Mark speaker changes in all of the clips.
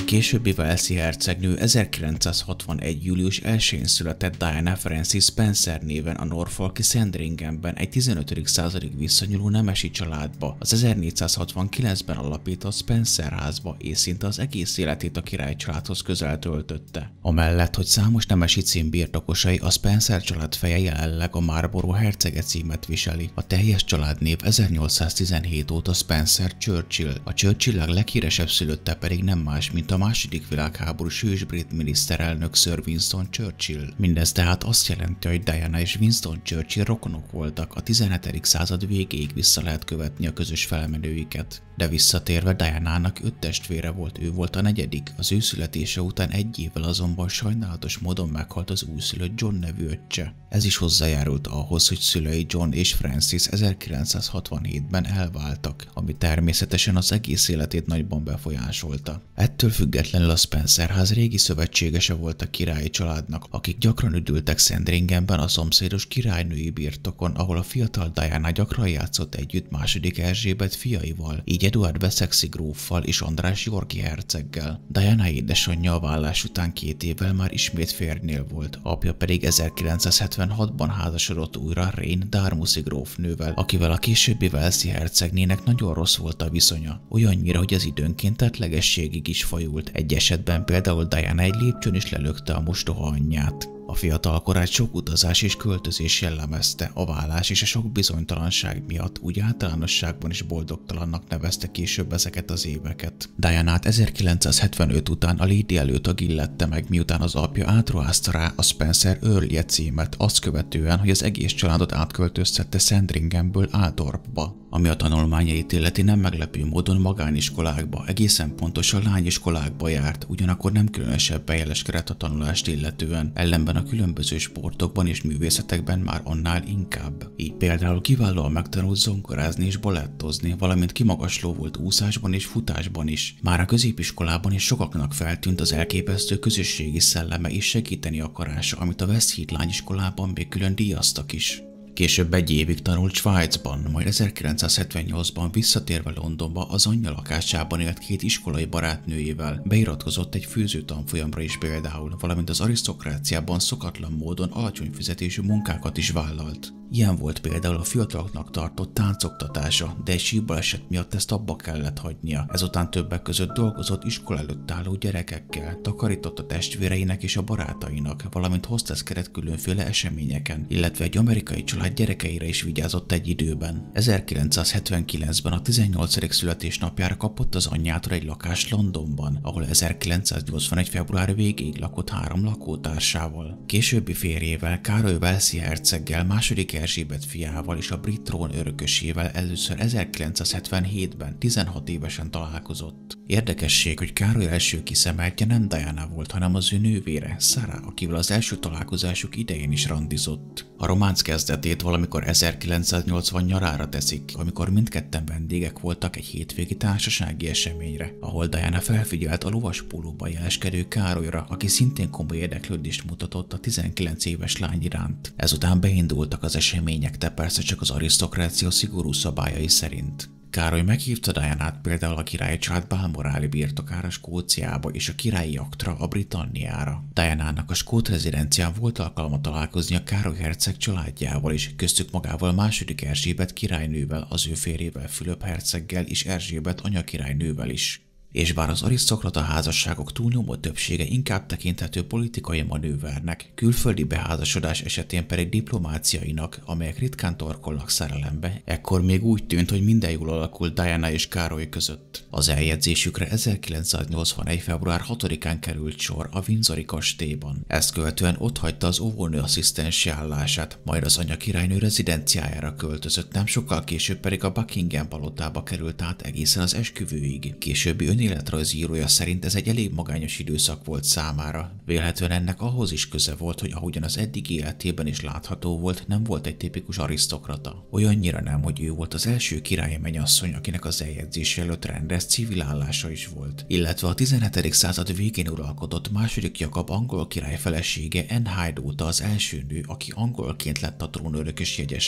Speaker 1: későbbi walesi hercegnő 1961. július 1-én született Diana Frances Spencer néven a Norfolki Sandringham-ben egy 15. századig visszanyúló nemesi családba, az 1469-ben alapított Spencer házba, és szinte az egész életét a királycsaládhoz közel töltötte. Amellett, hogy számos nemesi cím birtokosai, a Spencer család feje jelenleg a Marlborough hercege címet viseli. A teljes családnév 1817 óta Spencer Churchill. A Churchill leghíresebb szülötte pedig nem más, mint a II. Világháborús hős brit miniszterelnök Sir Winston Churchill. Mindez tehát azt jelenti, hogy Diana és Winston Churchill rokonok voltak, a 17. század végéig vissza lehet követni a közös felmenőiket. De visszatérve, Dianának 5 testvére volt, ő volt a negyedik. Az ő születése után egy évvel azonban sajnálatos módon meghalt az újszülött John nevű öccse. Ez is hozzájárult ahhoz, hogy szülei John és Francis 1967-ben elváltak, ami természetesen az egész életét nagyban befolyásolta. Ettől függetlenül a Spencer ház régi szövetségese volt a királyi családnak, akik gyakran üdültek Sandringhamben a szomszédos királynői birtokon, ahol a fiatal Diana gyakran játszott együtt II. Erzsébet fiaival, így Eduard Wessexi gróffal és András Yorki herceggel. Diana édesanyja a vállás után 2 évvel már ismét férjnél volt, apja pedig 1976-ban házasodott újra Rain Darmuszi grófnővel, akivel a későbbi walesi hercegnének nagyon rossz volt a viszonya. Olyannyira, hogy az időnként tettlegességig is fajult. Egy esetben például Diana egy lépcsőn is lelökte a mostoha anyját. A fiatal korát sok utazás és költözés jellemezte, a vállás és a sok bizonytalanság miatt úgy általánosságban is boldogtalannak nevezte később ezeket az éveket. Dianát 1975 után a Lady előtag illette meg, miután az apja átruházta rá a Spencer Earl címet, azt követően, hogy az egész családot átköltöztette Sandringhamből Althorpba. Ami a tanulmányait illeti, nem meglepő módon magániskolákba, egészen pontosan lányiskolákba járt, ugyanakkor nem különösebben jeleskedett a tanulást illetően, ellenben a különböző sportokban és művészetekben már annál inkább. Így például kiválóan megtanult zongorázni és balettozni, valamint kimagasló volt úszásban és futásban is. Már a középiskolában is sokaknak feltűnt az elképesztő közösségi szelleme és segíteni akarása, amit a West Heath lányiskolában még külön díjaztak is. Később egy évig tanult Svájcban, majd 1978-ban visszatérve Londonba az anyja lakásában élt 2 iskolai barátnőjével, beiratkozott egy főzőtanfolyamra is például, valamint az arisztokráciában szokatlan módon alacsony fizetésű munkákat is vállalt. Ilyen volt például a fiataloknak tartott táncoktatása, de egy sírbaleset miatt ezt abba kellett hagynia. Ezután többek között dolgozott iskola előtt álló gyerekekkel, takarított a testvéreinek és a barátainak, valamint hozteszkedett különféle eseményeken, illetve egy amerikai család gyerekeire is vigyázott egy időben. 1979-ben a 18. születésnapjára kapott az anyjától egy lakást Londonban, ahol 1981. február végéig lakott 3 lakótársával. Későbbi férjével, Károly walesi herceggel, II. Erzsébet fiával és a brit trón örökösével először 1977-ben 16 évesen találkozott. Érdekesség, hogy Károly első kiszemeltje nem Diana volt, hanem az ő nővére, Sarah, akivel az első találkozásuk idején is randizott. A románc kezdetét valamikor 1980 nyarára teszik, amikor mindketten vendégek voltak egy hétvégi társasági eseményre, ahol Diana felfigyelt a lovaspólóban jeleskedő Károlyra, aki szintén komoly érdeklődést mutatott a 19 éves lány iránt. Ezután beindultak az események, de persze csak az arisztokrácia szigorú szabályai szerint. Károly meghívta Dianát például a királyi család Balmoráli birtokára Skóciába és a királyi aktra a Britanniára. Dianának a skót rezidencián volt alkalma találkozni a Károly herceg családjával is, köztük magával II. Erzsébet királynővel, az ő férjével Fülöp herceggel és Erzsébet anyakirálynővel is. És bár az arisztokrata házasságok túlnyomó többsége inkább tekinthető politikai manővernek, külföldi beházasodás esetén pedig diplomáciainak, amelyek ritkán torkolnak szerelembe, ekkor még úgy tűnt, hogy minden jól alakult Diana és Károly között. Az eljegyzésükre 1981. február 6-án került sor a Windsori kastélyban. Ezt követően otthagyta az óvónő asszisztensi állását, majd az anyakirálynő rezidenciájára költözött, nem sokkal később pedig a Buckingham palotába került át egészen az esküvőig. Későbbi önéletrajzírója szerint ez egy elég magányos időszak volt számára. Vélhetően ennek ahhoz is köze volt, hogy ahogyan az eddig életében is látható volt, nem volt egy tipikus arisztokrata. Olyannyira nem, hogy ő volt az első királyi mennyasszony, akinek az eljegyzés előtt rendes civil állása is volt. Illetve a 17. század végén uralkodott II. Jakab angol király felesége Anne Hyde óta az első nő, aki angolként lett a trónörökös jegyese.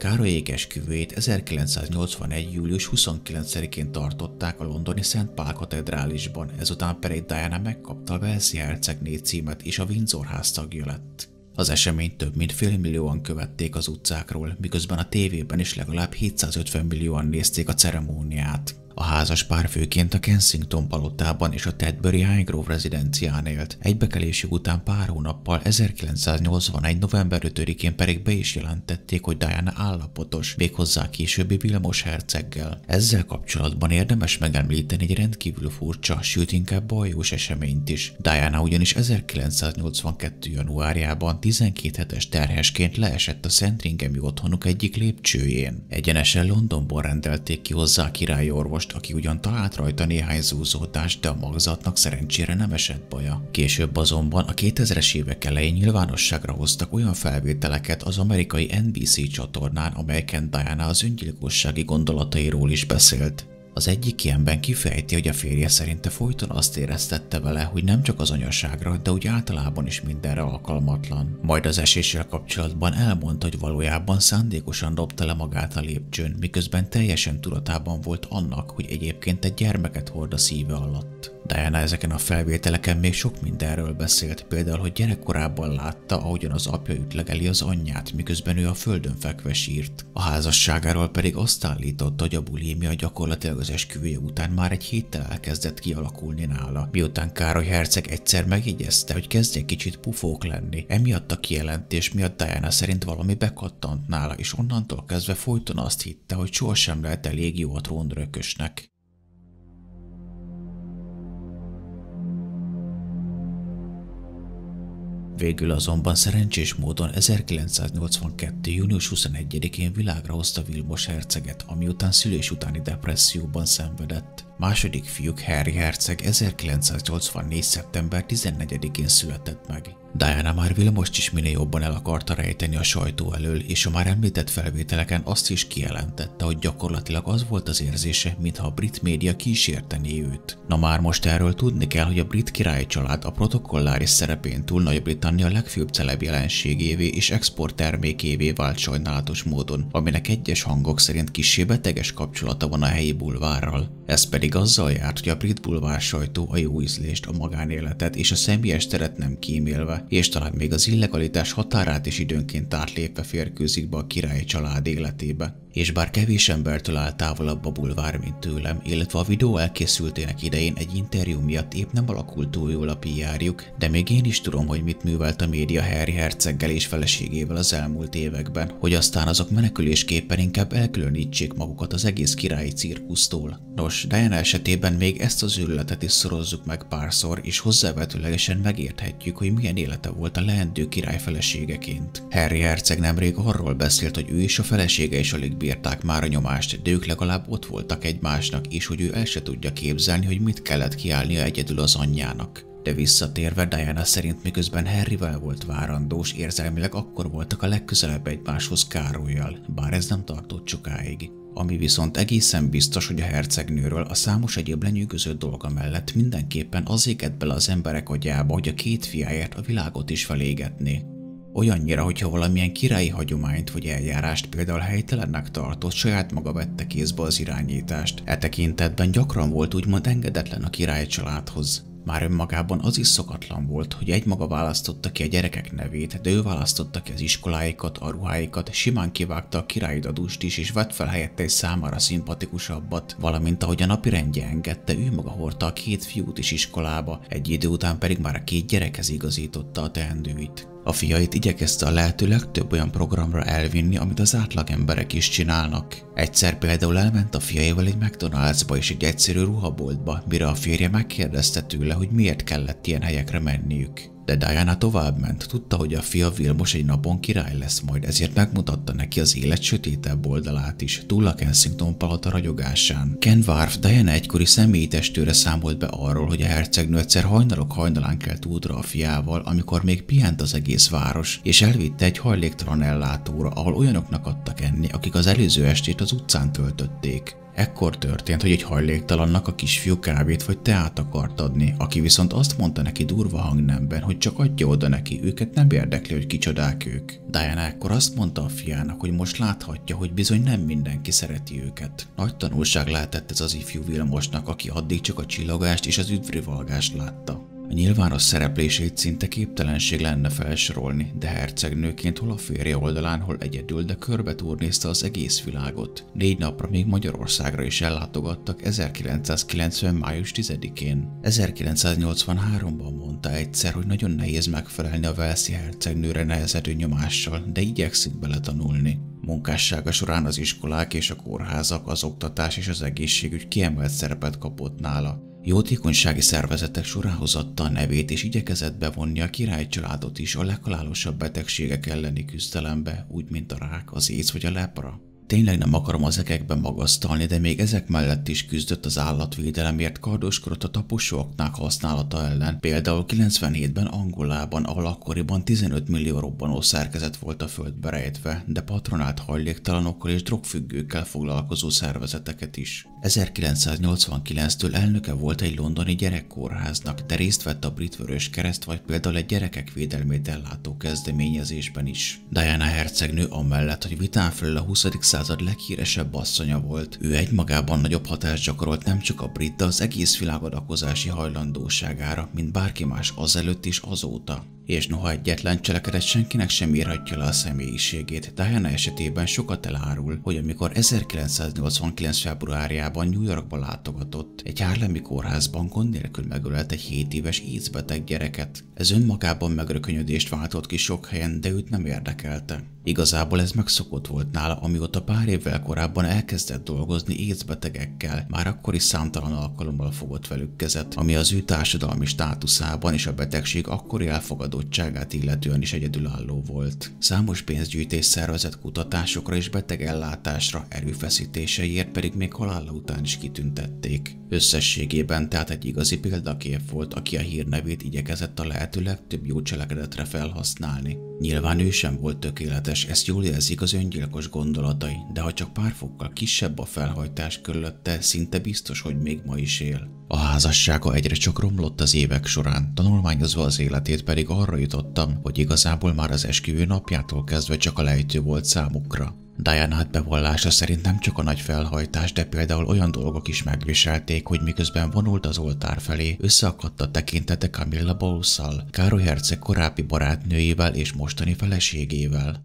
Speaker 1: Károlyék esküvőjét 1981. július 29-én tartották a londoni Szent Pál katedrálisban, ezután pedig Diana megkapta a Walesi hercegné címet és a Windsor ház tagja lett. Az eseményt több mint félmillióan követték az utcákról, miközben a tévében is legalább 750 millióan nézték a ceremóniát. A házas pár főként a Kensington palotában és a Tedbury Highgrove rezidencián élt, egybekelési után pár hónappal 1981. november 5-én pedig be is jelentették, hogy Diana állapotos, méghozzá későbbi Vilmos herceggel. Ezzel kapcsolatban érdemes megemlíteni egy rendkívül furcsa, sőt inkább bajós eseményt is. Diana ugyanis 1982. januárjában 12 hetes terhesként leesett a Sandringhami otthonuk egyik lépcsőjén. Egyenesen Londonból rendelték ki hozzá a királyi orvos, aki ugyan talált rajta néhány zúzódást, de a magzatnak szerencsére nem esett baja. Később azonban a 2000-es évek elején nyilvánosságra hoztak olyan felvételeket az amerikai NBC csatornán, amelyeken Diana az öngyilkossági gondolatairól is beszélt. Az egyik ilyenben kifejti, hogy a férje szerinte folyton azt éreztette vele, hogy nem csak az anyaságra, de úgy általában is mindenre alkalmatlan. Majd az eséssel kapcsolatban elmondta, hogy valójában szándékosan dobta le magát a lépcsőn, miközben teljesen tudatában volt annak, hogy egyébként egy gyermeket hord a szíve alatt. Diana ezeken a felvételeken még sok mindenről beszélt, például, hogy gyerekkorában látta, ahogyan az apja ütlegeli az anyját, miközben ő a földön fekve sírt. A házasságáról pedig azt állította, hogy a bulimia gyakorlatilag az esküvője után már egy héttel elkezdett kialakulni nála, miután Károly herceg egyszer megjegyezte, hogy kezd egy kicsit pufók lenni. Emiatt a kijelentés miatt Diana szerint valami bekattant nála, és onnantól kezdve folyton azt hitte, hogy sohasem lehet elég jó a trónörökösnek. Végül azonban szerencsés módon 1982. június 21-én világra hozta Vilmos herceget, ami után szülés utáni depresszióban szenvedett. Második fiúk Harry herceg 1984. szeptember 14-én született meg. Diana már Vilmost is minél jobban el akarta rejteni a sajtó elől, és a már említett felvételeken azt is kijelentette, hogy gyakorlatilag az volt az érzése, mintha a brit média kísértené őt. Na már most erről tudni kell, hogy a brit királyi család a protokolláris szerepén túl Nagy-Britannia legfőbb celeb jelenségévé és exporttermékévé vált sajnálatos módon, aminek egyes hangok szerint kissé beteges kapcsolata van a helyi bulvárral. Ez pedig azzal járt, hogy a brit bulvár sajtó a jó ízlést, a magánéletet és a személyes teret nem kímélve, és talán még az illegalitás határát is időnként átlépve férkőzik be a királyi család életébe. És bár kevés embertől áll távolabb a bulvár, mint tőlem, illetve a videó elkészültének idején egy interjú miatt épp nem alakult túl jól a PR-juk, de még én is tudom, hogy mit művelt a média Harry herceggel és feleségével az elmúlt években, hogy aztán azok menekülésképpen inkább elkülönítsék magukat az egész királyi cirkusztól. Nos, Diana esetében még ezt az őrületet is szorozzuk meg párszor, és hozzávetőlegesen megérthetjük, hogy milyen élete volt a leendő király feleségeként. Harry herceg nemrég arról beszélt, hogy ő és a felesége is alig bírták már a nyomást, de ők legalább ott voltak egymásnak, és hogy ő el se tudja képzelni, hogy mit kellett kiállnia egyedül az anyjának. De visszatérve, Diana szerint miközben Harryvel volt várandós, érzelmileg akkor voltak a legközelebb egymáshoz Károllyal, bár ez nem tartott sokáig. Ami viszont egészen biztos, hogy a hercegnőről a számos egyéb lenyűgöző dolga mellett mindenképpen az égett bele az emberek agyába, hogy a két fiáért a világot is felégetné. Olyannyira, hogyha valamilyen királyi hagyományt vagy eljárást például helytelennek tartott, saját maga vette kézbe az irányítást. E tekintetben gyakran volt úgymond engedetlen a királyi családhoz. Már önmagában az is szokatlan volt, hogy egymaga választotta ki a gyerekek nevét, de ő választotta ki az iskoláikat, a ruháikat, simán kivágta a királyi dadust is, és vett fel helyette egy számára szimpatikusabbat, valamint ahogy a napirendje engedte, ő maga hordta a két fiút is iskolába, egy idő után pedig már a két gyerekhez igazította a teendőit. A fiait igyekezte a lehető legtöbb olyan programra elvinni, amit az átlag emberek is csinálnak. Egyszer például elment a fiaival egy McDonald'sba és egy egyszerű ruhaboltba, mire a férje megkérdezte tőle, hogy miért kellett ilyen helyekre menniük. De Diana továbbment, tudta, hogy a fia Vilmos egy napon király lesz majd, ezért megmutatta neki az élet sötétebb oldalát is, túl a Kensington palota ragyogásán. Ken Wharf Diana egykori személyi testőre számolt be arról, hogy a hercegnő egyszer hajnalok hajnalán kelt útra a fiával, amikor még pihent az egész város, és elvitte egy hajléktalan ellátóra, ahol olyanoknak adtak enni, akik az előző estét az utcán töltötték. Ekkor történt, hogy egy hajléktalannak a kisfiú kávét vagy teát akart adni, aki viszont azt mondta neki durva hangnemben, hogy csak adja oda neki, őket nem érdekli, hogy kicsodák ők. Diana ekkor azt mondta a fiának, hogy most láthatja, hogy bizony nem mindenki szereti őket. Nagy tanulság lehetett ez az ifjú Vilmosnak, aki addig csak a csillogást és az üdvrivalgást látta. A nyilvános szereplését szinte képtelenség lenne felsorolni, de hercegnőként hol a férje oldalán, hol egyedül, de körbe turnézte az egész világot. 4 napra még Magyarországra is ellátogattak 1990. május 10-én. 1983-ban mondta egyszer, hogy nagyon nehéz megfelelni a walesi hercegnőre nehezedő nyomással, de igyekszik beletanulni. Munkássága során az iskolák és a kórházak, az oktatás és az egészségügy kiemelt szerepet kapott nála. Jótékonysági szervezetek sorához adta a nevét és igyekezett bevonni a királycsaládot is a leghalálosabb betegségek elleni küzdelembe, úgy mint a rák, az AIDS vagy a lepra. Tényleg nem akarom az egekben magasztalni, de még ezek mellett is küzdött az állatvédelemért, kardoskodott a taposóaknák használata ellen, például 97-ben Angolában, ahol akkoriban 15 millió robbanó szerkezet volt a földbe rejtve, de patronált hajléktalanokkal és drogfüggőkkel foglalkozó szervezeteket is. 1989-től elnöke volt egy londoni gyerekkórháznak, de részt vett a Brit Vöröskereszt vagy például egy gyerekek védelmét ellátó kezdeményezésben is. Diana hercegnő amellett, hogy vitán felül a 20. század leghíresebb asszonya volt, ő egymagában nagyobb hatást gyakorolt nem csak a brit, de az egész világ adakozási hajlandóságára, mint bárki más azelőtt és azóta. És noha egyetlen cselekedet senkinek sem írhatja le a személyiségét, Diana esetében sokat elárul, hogy amikor 1989. februárjában New Yorkba látogatott, egy harlemi kórházban gond nélkül megölt egy 7 éves AIDS-beteg gyereket. Ez önmagában megrökönyödést váltott ki sok helyen, de őt nem érdekelte. Igazából ez megszokott volt nála, amióta pár évvel korábban elkezdett dolgozni AIDS-betegekkel, már akkor is számtalan alkalommal fogott velük kezet, ami az ő társadalmi státuszában és a betegség akkori elfogadottságát illetően is egyedülálló volt. Számos pénzgyűjtés szervezett kutatásokra és betegellátásra, erőfeszítéseiért pedig még halála után is kitüntették. Összességében tehát egy igazi példakép volt, aki a hírnevét igyekezett a lehető legtöbb jó cselekedetre felhasználni. Nyilván ő sem volt tökéletes, ezt jól érzik az öngyilkos gondolatai, de ha csak pár fokkal kisebb a felhajtás körülötte, szinte biztos, hogy még ma is él. A házassága egyre csak romlott az évek során, tanulmányozva az életét pedig arra jutottam, hogy igazából már az esküvő napjától kezdve csak a lejtő volt számukra. Diana bevallása szerint nem csak a nagy felhajtás, de például olyan dolgok is megviselték, hogy miközben vonult az oltár felé, összeakadt a tekintete Camilla Bowles-szal, Károly herceg korábbi barátnőjével és mostani feleségével.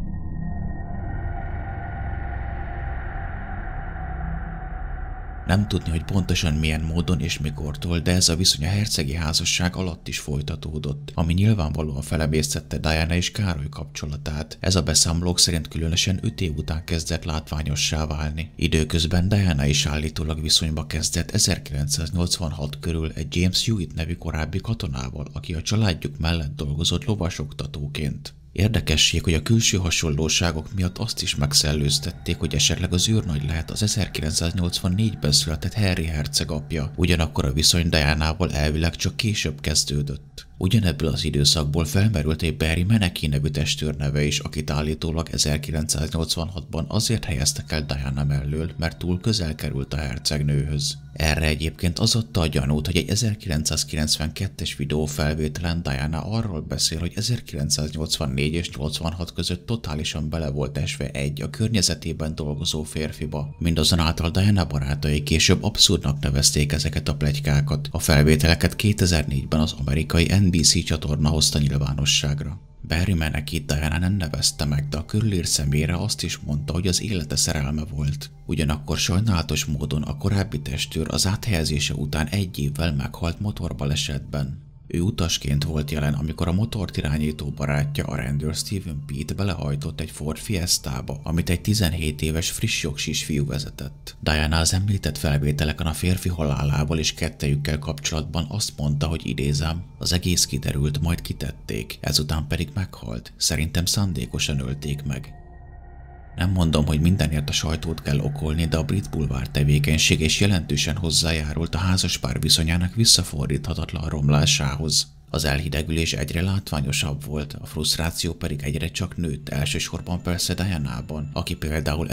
Speaker 1: Nem tudni, hogy pontosan milyen módon és mikortól, de ez a viszony a hercegi házasság alatt is folytatódott, ami nyilvánvalóan felebésztette Diana és Károly kapcsolatát. Ez a beszámolók szerint különösen 5 év után kezdett látványossá válni. Időközben Diana is állítólag viszonyba kezdett 1986 körül egy James Hewitt nevű korábbi katonával, aki a családjuk mellett dolgozott lovasoktatóként. Érdekesség, hogy a külső hasonlóságok miatt azt is megszellőztették, hogy esetleg az őrnagy lehet az 1984-ben született Henry herceg apja, ugyanakkor a viszony Dianával elvileg csak később kezdődött. Ugyanebből az időszakból felmerült egy Barry Meneki nevű testőr neve is, akit állítólag 1986-ban azért helyeztek el Diana mellől, mert túl közel került a hercegnőhöz. Erre egyébként az adta a gyanút, hogy egy 1992-es videófelvételen Diana arról beszél, hogy 1984 és 86 között totálisan bele volt esve egy a környezetében dolgozó férfiba. Mindazonáltal Diana barátai később abszurdnak nevezték ezeket a pletykákat. A felvételeket 2004-ben az amerikai NBC csatorna hozta nyilvánosságra. Barry Menekit Diana nem nevezte meg, de a körülírt személyre azt is mondta, hogy az élete szerelme volt. Ugyanakkor sajnálatos módon a korábbi testőr az áthelyezése után 1 évvel meghalt motorbalesetben. Ő utasként volt jelen, amikor a motort irányító barátja, a rendőr Steven Pete belehajtott egy Ford Fiestába, amit egy 17 éves friss jogsis fiú vezetett. Diana az említett felvételeken a férfi halálával és kettejükkel kapcsolatban azt mondta, hogy idézem, az egész kiderült, majd kitették, ezután pedig meghalt, szerintem szándékosan ölték meg. Nem mondom, hogy mindenért a sajtót kell okolni, de a brit bulvár tevékenység és jelentősen hozzájárult a házaspár viszonyának visszafordíthatatlan romlásához. Az elhidegülés egyre látványosabb volt, a frusztráció pedig egyre csak nőtt, elsősorban persze Dianában, aki például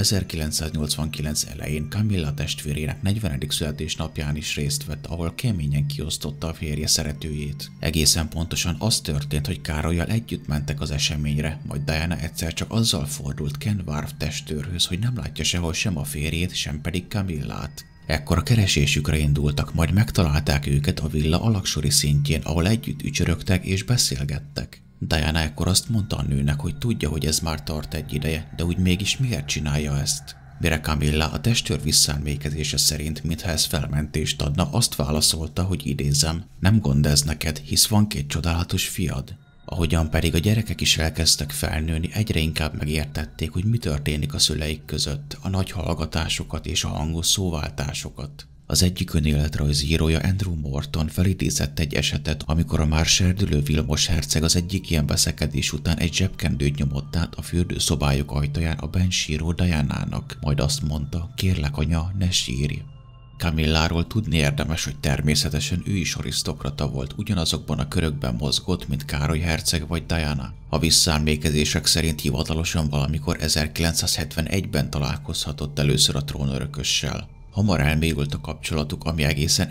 Speaker 1: 1989 elején Camilla testvérének 40. születésnapján is részt vett, ahol keményen kiosztotta a férje szeretőjét. Egészen pontosan az történt, hogy Károlyal együtt mentek az eseményre, majd Diana egyszer csak azzal fordult Ken Warf testőrhöz, hogy nem látja sehol sem a férjét, sem pedig Camillát. Ekkor a keresésükre indultak, majd megtalálták őket a villa alaksori szintjén, ahol együtt ücsörögtek és beszélgettek. Diana ekkor azt mondta a nőnek, hogy tudja, hogy ez már tart egy ideje, de úgy mégis miért csinálja ezt. Mire Camilla a testőr visszaemlékezése szerint, mintha ez felmentést adna, azt válaszolta, hogy idézem, nem gond ez neked, hisz van 2 csodálatos fiad. Ahogyan pedig a gyerekek is elkezdtek felnőni, egyre inkább megértették, hogy mi történik a szüleik között, a nagy hallgatásokat és a hangos szóváltásokat. Az egyik önéletrajzírója Andrew Morton felidézett egy esetet, amikor a már serdülő Vilmos herceg az egyik ilyen veszekedés után egy zsebkendőt nyomott át a fürdőszobájuk ajtaján a benn síró Dianának, majd azt mondta, kérlek anya, ne sírj. Camilláról tudni érdemes, hogy természetesen ő is arisztokrata volt, ugyanazokban a körökben mozgott, mint Károly herceg vagy Diana. A visszaemlékezések szerint hivatalosan valamikor 1971-ben találkozhatott először a trónörökössel. Hamar elmélyült a kapcsolatuk, ami egészen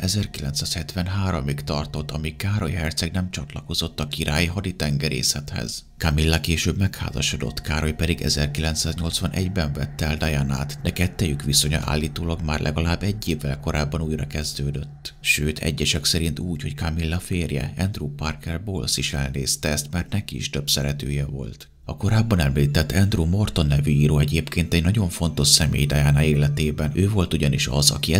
Speaker 1: 1973-ig tartott, amíg Károly herceg nem csatlakozott a királyi haditengerészethez. Camilla később megházasodott, Károly pedig 1981-ben vette el Dianát, de kettejük viszonya állítólag már legalább 1 évvel korábban újra kezdődött. Sőt, egyesek szerint úgy, hogy Camilla férje, Andrew Parker Bowles is elnézte ezt, mert neki is több szeretője volt. A korábban említett Andrew Morton nevű író egyébként egy nagyon fontos személy Diana életében, ő volt ugyanis az, aki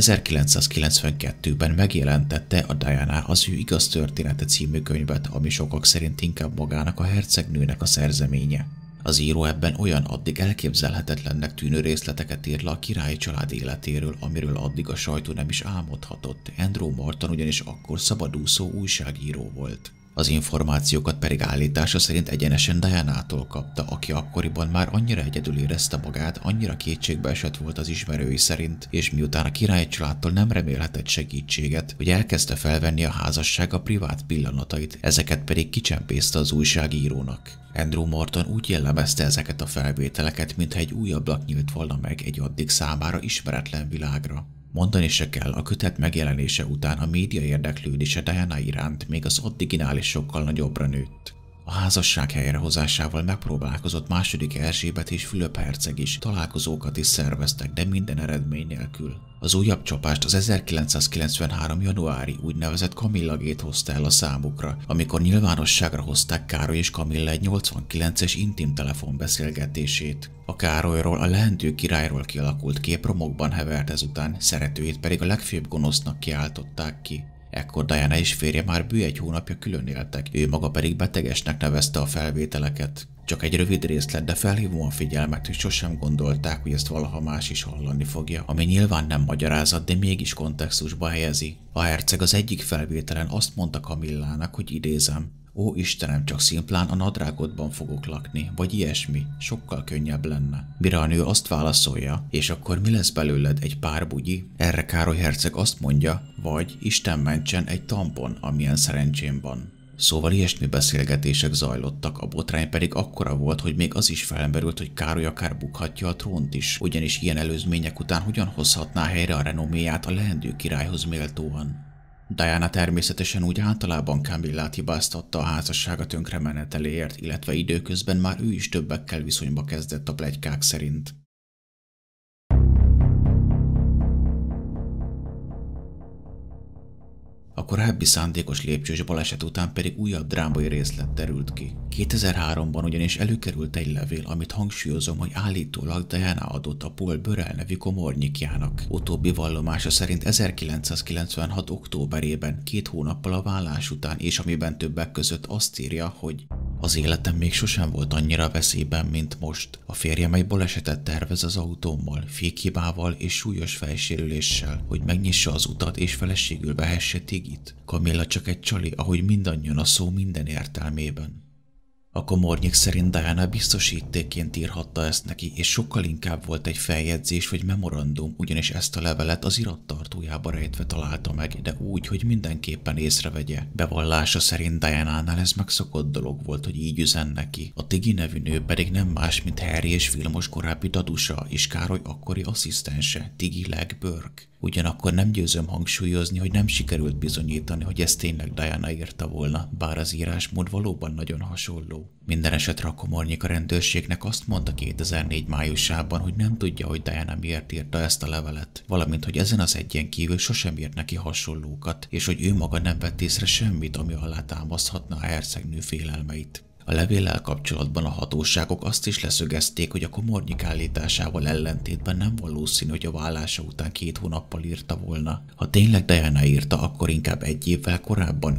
Speaker 1: 1992-ben megjelentette a Diana az ő igaz története című könyvet, ami sokak szerint inkább magának a hercegnőnek a szerzeménye. Az író ebben olyan addig elképzelhetetlennek tűnő részleteket ír le a királyi család életéről, amiről addig a sajtó nem is álmodhatott. Andrew Morton ugyanis akkor szabadúszó újságíró volt. Az információkat pedig állítása szerint egyenesen Dianától kapta, aki akkoriban már annyira egyedül érezte magát, annyira kétségbe esett volt az ismerői szerint, és miután a királyi családtól nem remélhetett segítséget, hogy elkezdte felvenni a házasság a privát pillanatait, ezeket pedig kicsempészte az újságírónak. Andrew Morton úgy jellemezte ezeket a felvételeket, mintha egy új ablak nyílt volna meg egy addig számára ismeretlen világra. Mondani se kell, a kötet megjelenése után a média érdeklődése Diana iránt még az addiginál is sokkal nagyobbra nőtt. A házasság helyrehozásával megpróbálkozott II. Erzsébet és Fülöp herceg is, találkozókat is szerveztek, de minden eredmény nélkül. Az újabb csapást az 1993. januári úgynevezett Camilla Gate hozta el a számukra, amikor nyilvánosságra hozták Károly és Camilla egy 89-es intim telefonbeszélgetését. A Károlyról, a leendő királyról kialakult kép romokban hevert ezután, szeretőjét pedig a legfőbb gonosznak kiáltották ki. Ekkor Diana és férje már bő 1 hónapja külön éltek, ő maga pedig betegesnek nevezte a felvételeket. Csak egy rövid részlet, de felhívom a figyelmet, hogy sosem gondolták, hogy ezt valaha más is hallani fogja, ami nyilván nem magyarázat, de mégis kontextusba helyezi. A herceg az egyik felvételen azt mondta Camillának, hogy idézem, ó Istenem, csak szimplán a nadrágodban fogok lakni, vagy ilyesmi, sokkal könnyebb lenne. Mire a nő azt válaszolja, és akkor mi lesz belőled, egy pár bugyi? Erre Károly herceg azt mondja, vagy Isten mentsen, egy tampon, amilyen szerencsém van. Szóval ilyesmi beszélgetések zajlottak, a botrány pedig akkora volt, hogy még az is felmerült, hogy Károly akár bukhatja a trónt is, ugyanis ilyen előzmények után hogyan hozhatná helyre a renoméját a leendő királyhoz méltóan. Diana természetesen úgy általában Camillát hibáztatta a házassága tönkremeneteléért, illetve időközben már ő is többekkel viszonyba kezdett a pletykák szerint. A korábbi szándékos lépcsős baleset után pedig újabb drámai részlet derült ki. 2003-ban ugyanis előkerült egy levél, amit hangsúlyozom, hogy állítólag Diana adott a Paul Burrell nevű komornyikjának. Utóbbi vallomása szerint 1996. októberében, 2 hónappal a vállás után, és amiben többek között azt írja, hogy az életem még sosem volt annyira veszélyben, mint most. A férjem egy balesetet tervez az autómmal, fékhibával és súlyos fejsérüléssel, hogy megnyissa az utat és feleségül vehesse Tigit. Camilla csak egy csali, ahogy mindannyian a szó minden értelmében. A komornyik szerint Diana biztosítékként írhatta ezt neki, és sokkal inkább volt egy feljegyzés vagy memorandum, ugyanis ezt a levelet az irattartójába rejtve találta meg, de úgy, hogy mindenképpen észrevegye. Bevallása szerint Dianánál ez megszokott dolog volt, hogy így üzen neki. A Tiggy nevű nő pedig nem más, mint Harry és Vilmos korábbi dadusa és Károly akkori asszisztense, Tiggy Leg Burke. Ugyanakkor nem győzöm hangsúlyozni, hogy nem sikerült bizonyítani, hogy ezt tényleg Diana írta volna, bár az írásmód valóban nagyon hasonló. Minden esetre a komornyik a rendőrségnek azt mondta 2004 májusában, hogy nem tudja, hogy Diana miért írta ezt a levelet, valamint hogy ezen az egyen kívül sosem írt neki hasonlókat, és hogy ő maga nem vett észre semmit, ami alá támaszhatna a hercegnő félelmeit. A levéllel kapcsolatban a hatóságok azt is leszögezték, hogy a komornyik állításával ellentétben nem valószínű, hogy a vállása után 2 hónappal írta volna. Ha tényleg Diana írta, akkor inkább 1 évvel korábban,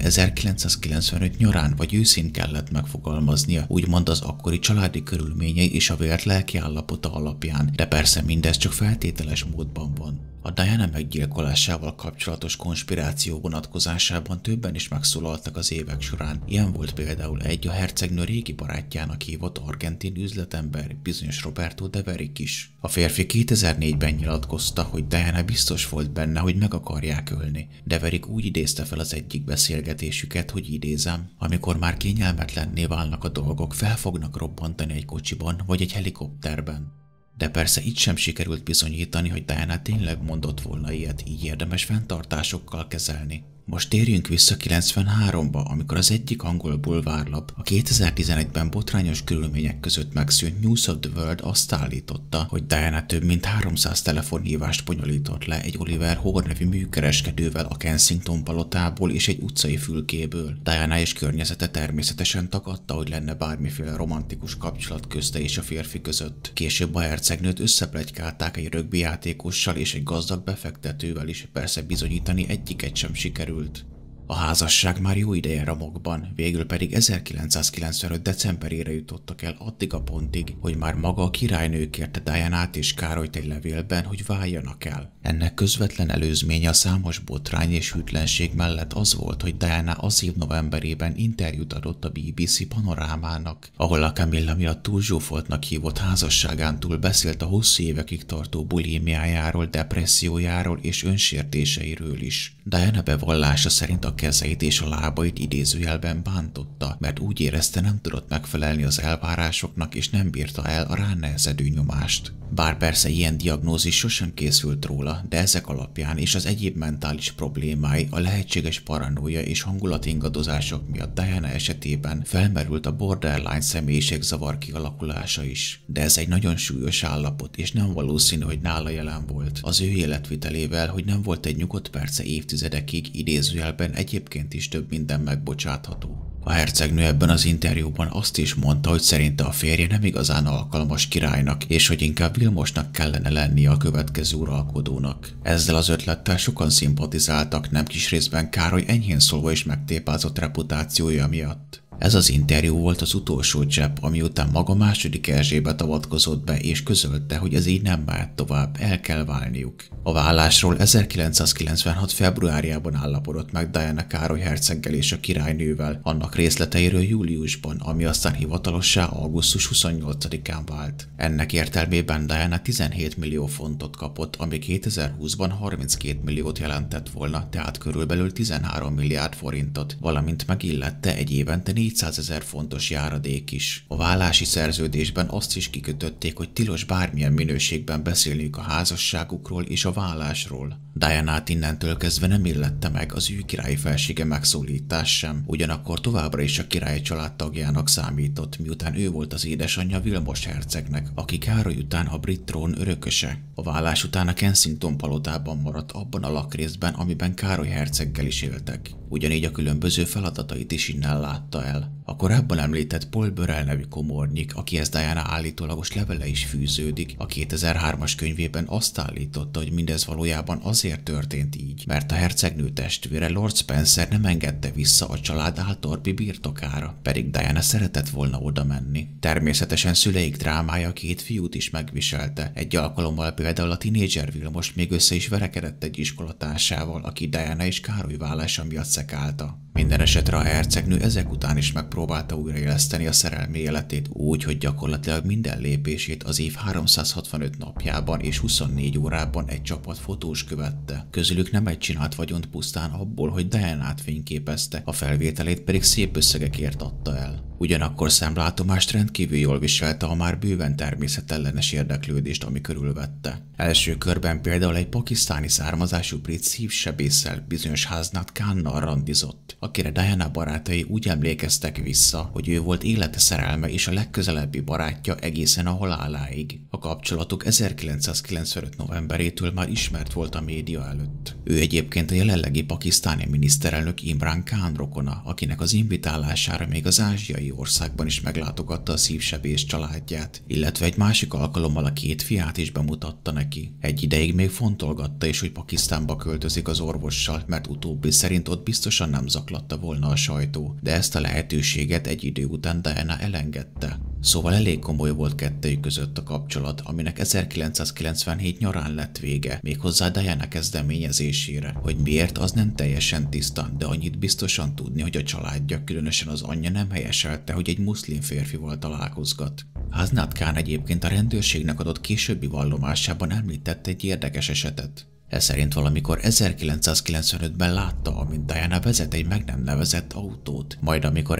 Speaker 1: 1995 nyarán vagy őszén kellett megfogalmaznia, úgymond az akkori családi körülményei és a vélt lelki állapota alapján, de persze mindez csak feltételes módban van. A Diana meggyilkolásával kapcsolatos konspiráció vonatkozásában többen is megszólaltak az évek során. Ilyen volt például a hercegnő régi barátjának hívott argentin üzletember, bizonyos Roberto de Verick is. A férfi 2004-ben nyilatkozta, hogy Diana biztos volt benne, hogy meg akarják ölni. De Verick úgy idézte fel az egyik beszélgetésüket, hogy idézem, amikor már kényelmetlenné válnak a dolgok, fel fognak robbantani egy kocsiban vagy egy helikopterben. De persze itt sem sikerült bizonyítani, hogy Diana tényleg mondott volna ilyet, így érdemes fenntartásokkal kezelni. Most térjünk vissza 93-ba, amikor az egyik angol bulvárlap a 2011-ben botrányos körülmények között megszűnt News of the World azt állította, hogy Diana több mint 300 telefonhívást bonyolított le egy Oliver Hoare nevű műkereskedővel a Kensington palotából és egy utcai fülkéből. Diana és környezete természetesen tagadta, hogy lenne bármiféle romantikus kapcsolat közte és a férfi között. Később a hercegnőt összepletykálták egy rögbi játékossal és egy gazdag befektetővel is, persze bizonyítani egyiket sem sikerült. A házasság már jó ideje romokban, végül pedig 1995. decemberére jutottak el addig a pontig, hogy már maga a királynő kérte Dianát és Károlyt egy levélben, hogy váljanak el. Ennek közvetlen előzménye a számos botrány és hűtlenség mellett az volt, hogy Diana az év novemberében interjút adott a BBC Panorámának, ahol a Camilla miatt túlzsúfoltnak hívott házasságán túl beszélt a hosszú évekig tartó bulimiájáról, depressziójáról és önsértéseiről is. Diana bevallása szerint a kezeit és a lábait idézőjelben bántotta, mert úgy érezte, nem tudott megfelelni az elvárásoknak és nem bírta el a ránehezedő nyomást. Bár persze ilyen diagnózis sosem készült róla, de ezek alapján és az egyéb mentális problémái, a lehetséges paranoia és hangulatingadozások miatt Diana esetében felmerült a borderline személyiségzavar kialakulása is. De ez egy nagyon súlyos állapot, és nem valószínű, hogy nála jelen volt. Az ő életvitelével, hogy nem volt egy nyugodt perce évtizedekig, idézőjelben egyébként is több minden megbocsátható. A hercegnő ebben az interjúban azt is mondta, hogy szerinte a férje nem igazán alkalmas királynak, és hogy inkább Vilmosnak kellene lennie a következő uralkodónak. Ezzel az ötlettel sokan szimpatizáltak, nem kis részben Károly enyhén szólva is megtépázott reputációja miatt. Ez az interjú volt az utolsó csepp, ami után maga második Erzsébet avatkozott be és közölte, hogy ez így nem mehet tovább, el kell válniuk. A vállásról 1996. februárjában állapodott meg Diana Károly herceggel és a királynővel, annak részleteiről júliusban, ami aztán hivatalossá augusztus 28-án vált. Ennek értelmében Diana 17 millió fontot kapott, ami 2020-ban 32 milliót jelentett volna, tehát körülbelül 13 milliárd forintot, valamint megillette egy évente 400 000 fontos járadék is. A vállási szerződésben azt is kikötötték, hogy tilos bármilyen minőségben beszélniük a házasságukról és a vállásról. Dianát innentől kezdve nem illette meg az ő királyi felsége megszólítás sem, ugyanakkor továbbra is a királyi családtagjának számított, miután ő volt az édesanyja Vilmos hercegnek, aki Károly után a brit trón örököse. A vállás után a Kensington palotában maradt abban a lakrészben, amiben Károly herceggel is éltek. Ugyanígy a különböző feladatait is innen látta el. A korábban említett Paul Burrell nevű komornyik, akihez Diana állítólagos levele is fűződik, a 2003-as könyvében azt állította, hogy mindez valójában azért történt így, mert a hercegnő testvére Lord Spencer nem engedte vissza a család Althorpe birtokára, pedig Diana szeretett volna oda menni. Természetesen szüleik drámája a 2 fiút is megviselte. Egy alkalommal például a tinédzser Vilmos még össze is verekedett egy iskolatársával, aki Diana és Károly vállása miatt szekálta. Minden esetre a hercegnő ezek után is megpróbált próbálta újraéleszteni a szerelmi életét úgy, hogy gyakorlatilag minden lépését az év 365 napjában és 24 órában egy csapat fotós követte. Közülük nem egy csinált vagyont pusztán abból, hogy Dianát fényképezte, a felvételét pedig szép összegekért adta el. Ugyanakkor szemlátomást rendkívül jól viselte a már bőven természetellenes érdeklődést, ami körülvette. Első körben például egy pakisztáni származású brit szívsebésszel, bizonyos Hasnat Khannal randizott, akire Diana barátai úgy emlékeztek vissza, hogy ő volt élete szerelme és a legközelebbi barátja egészen a haláláig. A kapcsolatuk 1995. novemberétől már ismert volt a média előtt. Ő egyébként a jelenlegi pakisztáni miniszterelnök Imran Khan rokona, akinek az invitálására még az ázsiai országban is meglátogatta a szívsebész családját, illetve egy másik alkalommal a két fiát is bemutatta neki. Egy ideig még fontolgatta is, hogy Pakisztánba költözik az orvossal, mert utóbbi szerint ott biztosan nem zaklatta volna a sajtó, de ezt a lehetőséget egy idő után Diana elengedte. Szóval elég komoly volt kettejük között a kapcsolat, aminek 1997 nyarán lett vége, méghozzá Diana kezdeményezésére. Hogy miért, az nem teljesen tiszta, de annyit biztosan tudni, hogy a családja, különösen az anyja nem helyeselte, hogy egy muszlim férfival találkozgat. Hasnat Khan egyébként a rendőrségnek adott későbbi vallomásában említett egy érdekes esetet. Ez szerint valamikor 1995-ben látta, amint Diana vezet egy meg nem nevezett autót, majd amikor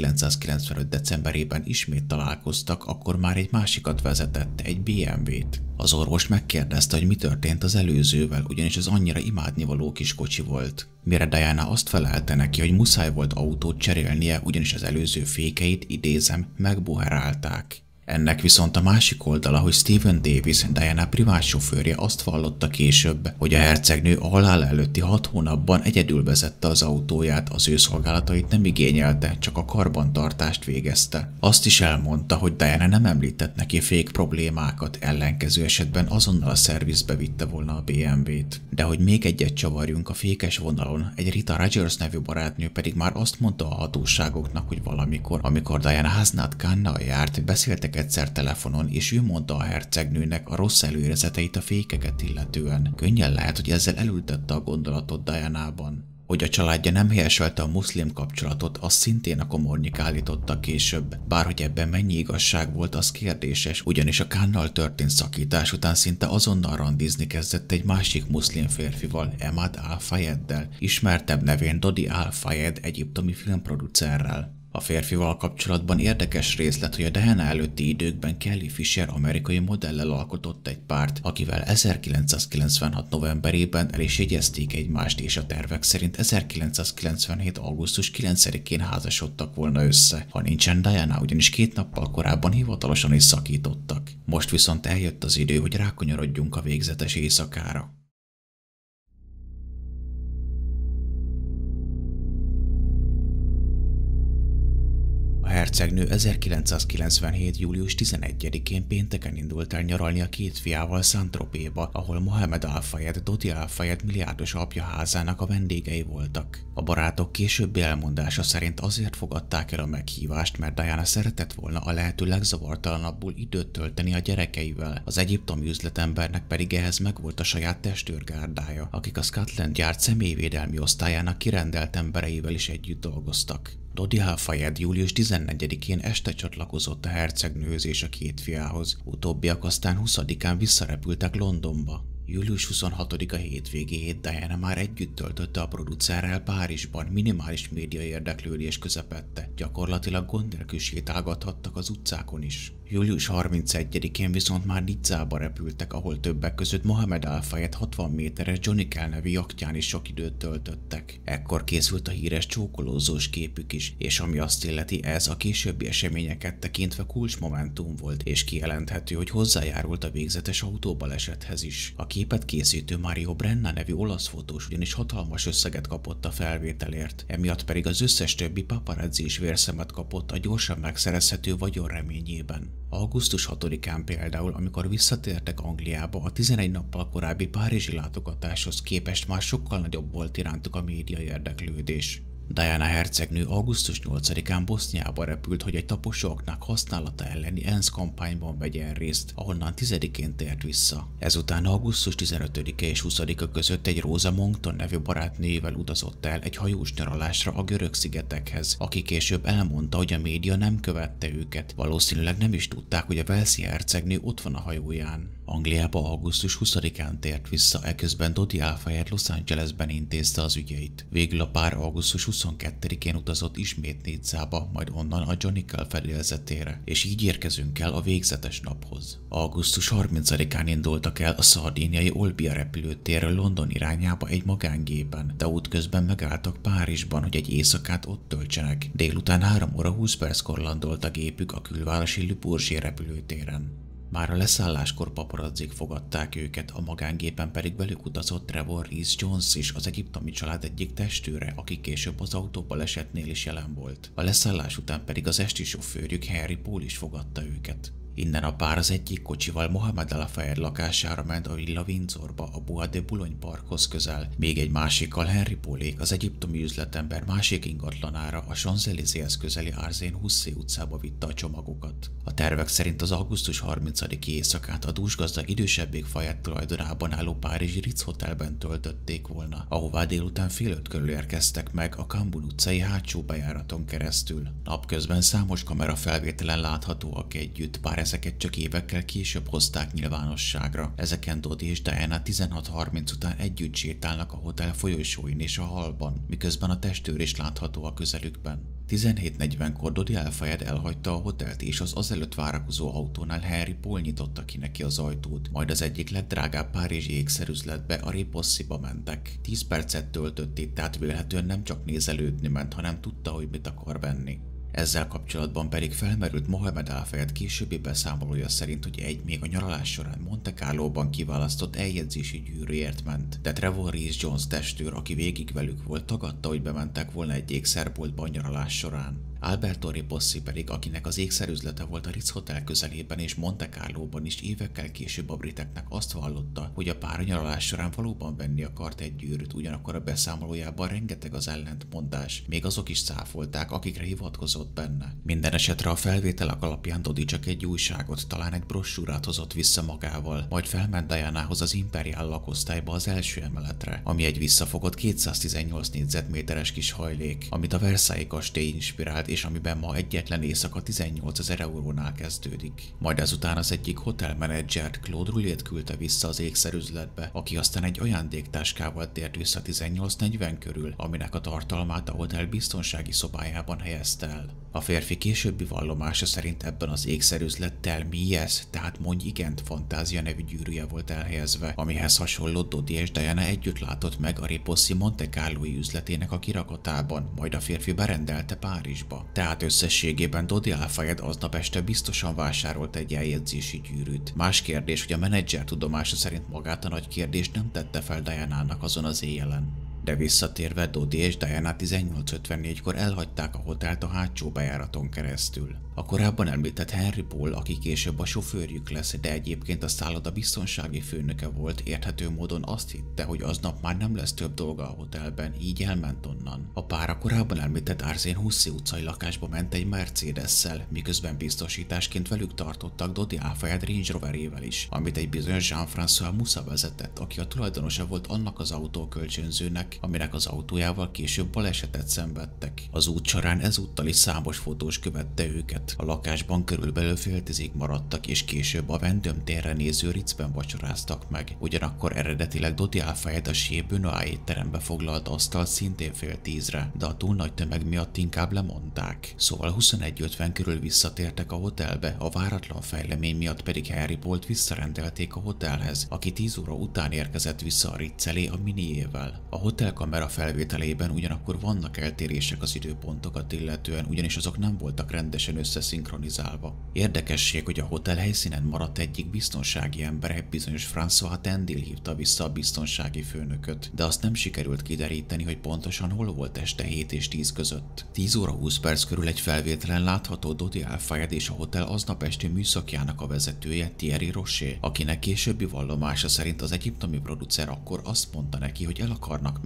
Speaker 1: 1995. decemberében ismét találkoztak, akkor már egy másikat vezetett, egy BMW-t. Az orvos megkérdezte, hogy mi történt az előzővel, ugyanis az annyira imádnivaló kis kocsi volt. Mire Diana azt felelte neki, hogy muszáj volt autót cserélnie, ugyanis az előző fékeit, idézem, megbuherálták. Ennek viszont a másik oldala, hogy Stephen Davis, Diana privát sofőrje azt vallotta később, hogy a hercegnő a halál előtti 6 hónapban egyedül vezette az autóját, az ő szolgálatait nem igényelte, csak a karbantartást végezte. Azt is elmondta, hogy Diana nem említett neki fék problémákat, ellenkező esetben azonnal a szervizbe vitte volna a BMW-t. De hogy még egyet csavarjunk a fékes vonalon, egy Rita Rogers nevű barátnő pedig már azt mondta a hatóságoknak, hogy valamikor, amikor Diana Hasnat Khannal járt, beszéltek egyszer telefonon, és ő mondta a hercegnőnek a rossz előérzeteit a fékeket illetően. Könnyen lehet, hogy ezzel elültette a gondolatot Dianában. Hogy a családja nem helyeselte a muszlim kapcsolatot, azt szintén a komornyik állította később. Bárhogy ebben mennyi igazság volt, az kérdéses, ugyanis a Khannal történt szakítás után szinte azonnal randizni kezdett egy másik muszlim férfival, Emad Al-Fayeddel, ismertebb nevén Dodi Al-Fayed egyiptomi filmproducerrel. A férfival kapcsolatban érdekes részlet, hogy a Diana előtti időkben Kelly Fisher amerikai modellel alkotott egy párt, akivel 1996. novemberében el is jegyezték egymást, és a tervek szerint 1997. augusztus 9-én házasodtak volna össze, ha nincsen Diana, ugyanis 2 nappal korábban hivatalosan is szakítottak. Most viszont eljött az idő, hogy rákanyarodjunk a végzetes éjszakára. A hercegnő 1997. július 11-én pénteken indult el nyaralni a 2 fiával Saint-Tropéba, ahol Mohamed Al-Fayed, Dodi Al-Fayed milliárdos apja házának a vendégei voltak. A barátok későbbi elmondása szerint azért fogadták el a meghívást, mert Diana szeretett volna a lehető legzavartalanabbul időt tölteni a gyerekeivel, az egyiptomi üzletembernek pedig ehhez megvolt a saját testőrgárdája, akik a Scotland Yard személyvédelmi osztályának kirendelt embereivel is együtt dolgoztak. Dodi Al-Fayed július 14-én este csatlakozott a hercegnőhöz és a 2 fiához, utóbbiak aztán 20-án visszarepültek Londonba. Július 26-a hétvégéjét Diana már együtt töltötte a producerrel Párizsban, minimális média érdeklődés közepette, gyakorlatilag gond nélkül sétálgathattak az utcákon is. Július 31-én viszont már Nizzába repültek, ahol többek között Mohamed Al-Fayed 60 méteres Johnny Kell nevű jachtján is sok időt töltöttek. Ekkor készült a híres csókolózós képük is, és ami azt illeti, ez a későbbi eseményeket tekintve kulcsmomentum volt, és kijelenthető, hogy hozzájárult a végzetes autóbalesethez is. A képet készítő Mario Brenna nevű olasz fotós ugyanis hatalmas összeget kapott a felvételért, emiatt pedig az összes többi paparazzi is vérszemet kapott a gyorsan megszerezhető vagyon reményében. Augusztus 6-án például, amikor visszatértek Angliába, a 11 nappal korábbi párizsi látogatáshoz képest már sokkal nagyobb volt irántuk a média érdeklődés. Diana hercegnő augusztus 8-án Boszniába repült, hogy egy taposóaknak használata elleni ENSZ kampányban vegyen részt, ahonnan 10-én tért vissza. Ezután augusztus 15-e és 20-a között egy Rosa Monckton nevű barátnőjével utazott el egy hajós nyaralásra a Görög-szigetekhez, aki később elmondta, hogy a média nem követte őket, valószínűleg nem is tudták, hogy a Walesi hercegnő ott van a hajóján. Angliába augusztus 20-án tért vissza, eközben Dodi Al-Fayed Los Angelesben intézte az ügyeit. Végül a pár augusztus 22-én utazott ismét Nizzába, majd onnan a Jonica fedélzetére, és így érkezünk el a végzetes naphoz. Augusztus 30-án indultak el a szardíniai Olbia repülőtérről London irányába egy magángépen, de útközben megálltak Párizsban, hogy egy éjszakát ott töltsenek. Délután 3 óra 20 perckor landolt a gépük a külvárosi Le Bourget repülőtéren. Már a leszálláskor paparazzik fogadták őket, a magángépen pedig velük utazott Trevor Rees-Jones is, az egyiptomi család egyik testőre, aki később az autóbalesetnél is jelen volt. A leszállás után pedig az esti sofőrjük Henry Paul is fogadta őket. Innen a pár az egyik kocsival Mohamed Al-Fayed lakására ment a Villa Windsorba, a Bois de Boulogne parkhoz közel, még egy másikkal Henry Paulék, az egyiptomi üzletember másik ingatlanára, a Champs-Élysées közeli Arzén Hussé utcába vitte a csomagokat. A tervek szerint az augusztus 30-i éjszakát a dúsgazdag idősebbik Fayed tulajdonában álló párizsi Ritz Hotelben töltötték volna, ahová délután fél 5 körül érkeztek meg a Cambon utcai hátsó bejáraton keresztül. Napközben számos kamera felvételen láthatóak együtt, bár ezeket csak évekkel később hozták nyilvánosságra. Ezeken Dodi és Diana 16:30 után együtt sétálnak a hotel folyosóin és a hallban, miközben a testőr is látható a közelükben. 17:40-kor Dodi Al-Fayed elhagyta a hotelt, és az azelőtt várakozó autónál Henry Paul nyitotta ki neki az ajtót, majd az egyik legdrágább párizsi ékszerüzletbe, a Repossiba mentek. 10 percet töltött itt, tehát vélhetően nem csak nézelődni ment, hanem tudta, hogy mit akar venni. Ezzel kapcsolatban pedig felmerült Mohamed Al-Fayed későbbi beszámolója szerint, hogy még a nyaralás során Monte Carlóban kiválasztott eljegyzési gyűrűért ment, de Trevor Rees-Jones testőr, aki végig velük volt, tagadta, hogy bementek volna egy ékszerboltba a nyaralás során. Alberto Repossi pedig, akinek az ékszerüzlete volt a Ritz Hotel közelében és Monte Carlóban is, évekkel később a briteknek azt vallotta, hogy a pár nyaralás során valóban venni akart egy gyűrűt, ugyanakkor a beszámolójában rengeteg az ellentmondás, még azok is cáfolták, akikre hivatkozott benne. Minden esetre a felvételek alapján Dodi csak egy újságot, talán egy brossúrát hozott vissza magával, majd felment Dianához az Imperial lakosztályba az első emeletre, ami egy visszafogott 218 négyzetméteres kis hajlék, amit a Versailles kastély inspirált, és amiben ma egyetlen éjszaka 18 000 eurónál kezdődik. Majd ezután az egyik hotelmenedzsert, Claude Roulet küldte vissza az ékszerüzletbe, aki aztán egy ajándéktáskával tért vissza 18:40 körül, aminek a tartalmát a hotel biztonsági szobájában helyezte el. A férfi későbbi vallomása szerint ebben az ékszerüzlettel mi ez, tehát mondj igent fantázia nevű gyűrűje volt elhelyezve, amihez hasonló Dodi és Diana együtt látott meg a Repossi Monte Carlói üzletének a kirakatában, majd a férfi berendelte Párizsba. Tehát összességében Dodi Al-Fayed aznap este biztosan vásárolt egy eljegyzési gyűrűt. Más kérdés, hogy a menedzser tudomása szerint magát a nagy kérdést nem tette fel Dianának azon az éjjelen. De visszatérve, Dodi és Diana 18:54-kor elhagyták a hotelt a hátsó bejáraton keresztül. A korábban említett Henry Paul, aki később a sofőrjük lesz, de egyébként a szálloda biztonsági főnöke volt, érthető módon azt hitte, hogy aznap már nem lesz több dolga a hotelben, így elment onnan. A pár a korábban említett Arzén Hussé utcai lakásba ment egy Mercedes-szel, miközben biztosításként velük tartottak Dodi Al-Fayed Range Roverével is, amit egy bizonyos Jean-François Moussa vezetett, aki a tulajdonosa volt annak az autókölcsönzőnek, aminek az autójával később balesetet szenvedtek. Az út során ezúttal is számos fotós követte őket. A lakásban körülbelül fél 10-ig maradtak, és később a Vendôme térre néző Ritzben vacsoráztak meg. Ugyanakkor eredetileg Dodi Al-Fayed a Chez Benoît étterembe foglalt asztalt szintén fél 10-re, de a túl nagy tömeg miatt inkább lemondták. Szóval 21:50 körül visszatértek a hotelbe, a váratlan fejlemény miatt pedig Henry Pault visszarendelték a hotelhez, aki 10 óra után érkezett vissza a Ritz elé a miniével. A hotelkamera felvételében ugyanakkor vannak eltérések az időpontokat illetően, ugyanis azok nem voltak rendesen összeszinkronizálva. Érdekesség, hogy a hotel helyszínen maradt egyik biztonsági ember, egy bizonyos François Tendil hívta vissza a biztonsági főnököt, de azt nem sikerült kideríteni, hogy pontosan hol volt este 7 és 10 között. 10 óra 20 perc körül egy felvételen látható Dodi Al-Fayed és a hotel aznap esti műszakjának a vezetője, Thierry Rocher, akinek későbbi vallomása szerint az egyiptomi producer akkor azt mondta neki, hogy el akarnak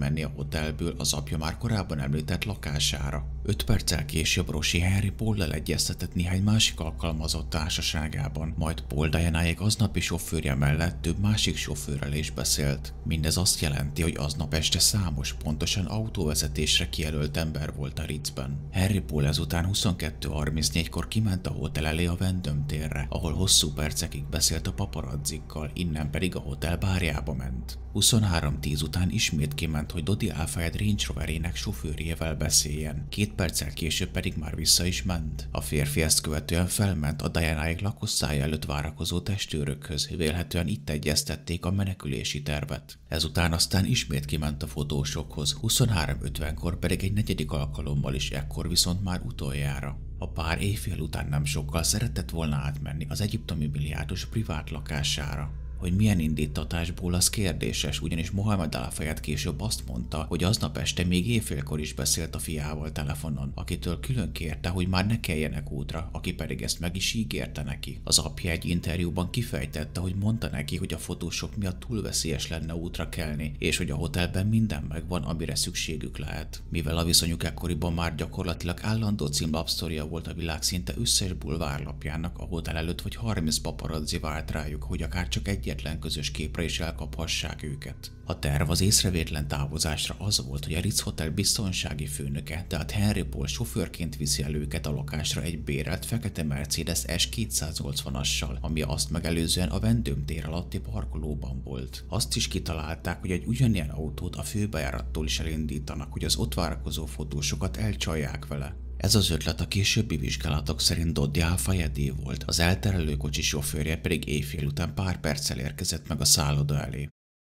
Speaker 1: átmenni a hotelből az apja már korábban említett lakására. 5 perccel később Rosie Henry Paullal egyeztetett néhány másik alkalmazott társaságában, majd Paul Dianáék aznapi sofőrje mellett több másik sofőrrel is beszélt. Mindez azt jelenti, hogy aznap este számos pontosan autóvezetésre kijelölt ember volt a Ritzben. Henry Paul ezután 22:34-kor kiment a hotel elé a Vendôme térre, ahol hosszú percekig beszélt a paparazzikkal, innen pedig a hotel bárjába ment. 23:10 után ismét kiment, hogy Dodi Al-Fayed Range Roverének sofőrjével beszéljen. 2 perccel később pedig már vissza is ment. A férfi ezt követően felment a Dianáék lakosztálya előtt várakozó testőrökhöz, vélhetően itt egyeztették a menekülési tervet. Ezután aztán ismét kiment a fotósokhoz, 23:50-kor pedig egy negyedik alkalommal is, ekkor viszont már utoljára. A pár éjfél után nem sokkal szeretett volna átmenni az egyiptomi milliárdos privát lakására. Hogy milyen indítatásból, az kérdéses, ugyanis Mohamed Al-Fayed később azt mondta, hogy aznap este még éjfélkor is beszélt a fiával telefonon, akitől külön kérte, hogy már ne keljenek útra, aki pedig ezt meg is ígérte neki. Az apja egy interjúban kifejtette, hogy mondta neki, hogy a fotósok miatt túl veszélyes lenne útra kelni, és hogy a hotelben minden megvan, amire szükségük lehet. Mivel a viszonyuk ekkoriban már gyakorlatilag állandó címlapsztoria volt a világ szinte összes bulvárlapjának, a hotel előtt vagy 30 paparazzi várt rájuk, hogy akár csak egyetlen közös képre is elkaphassák őket. A terv az észrevétlen távozásra az volt, hogy a Ritz Hotel biztonsági főnöke, tehát Henry Paul sofőrként viszi el őket a lakásra egy bérelt fekete Mercedes S280-assal, ami azt megelőzően a Vendôme tér alatti parkolóban volt. Azt is kitalálták, hogy egy ugyanilyen autót a főbejárattól is elindítanak, hogy az ott várakozó fotósokat elcsalják vele. Ez az ötlet a későbbi vizsgálatok szerint Dodi Al-Fayedé volt, az elterelő kocsi sofőrje pedig éjfél után pár perccel érkezett meg a szálloda elé.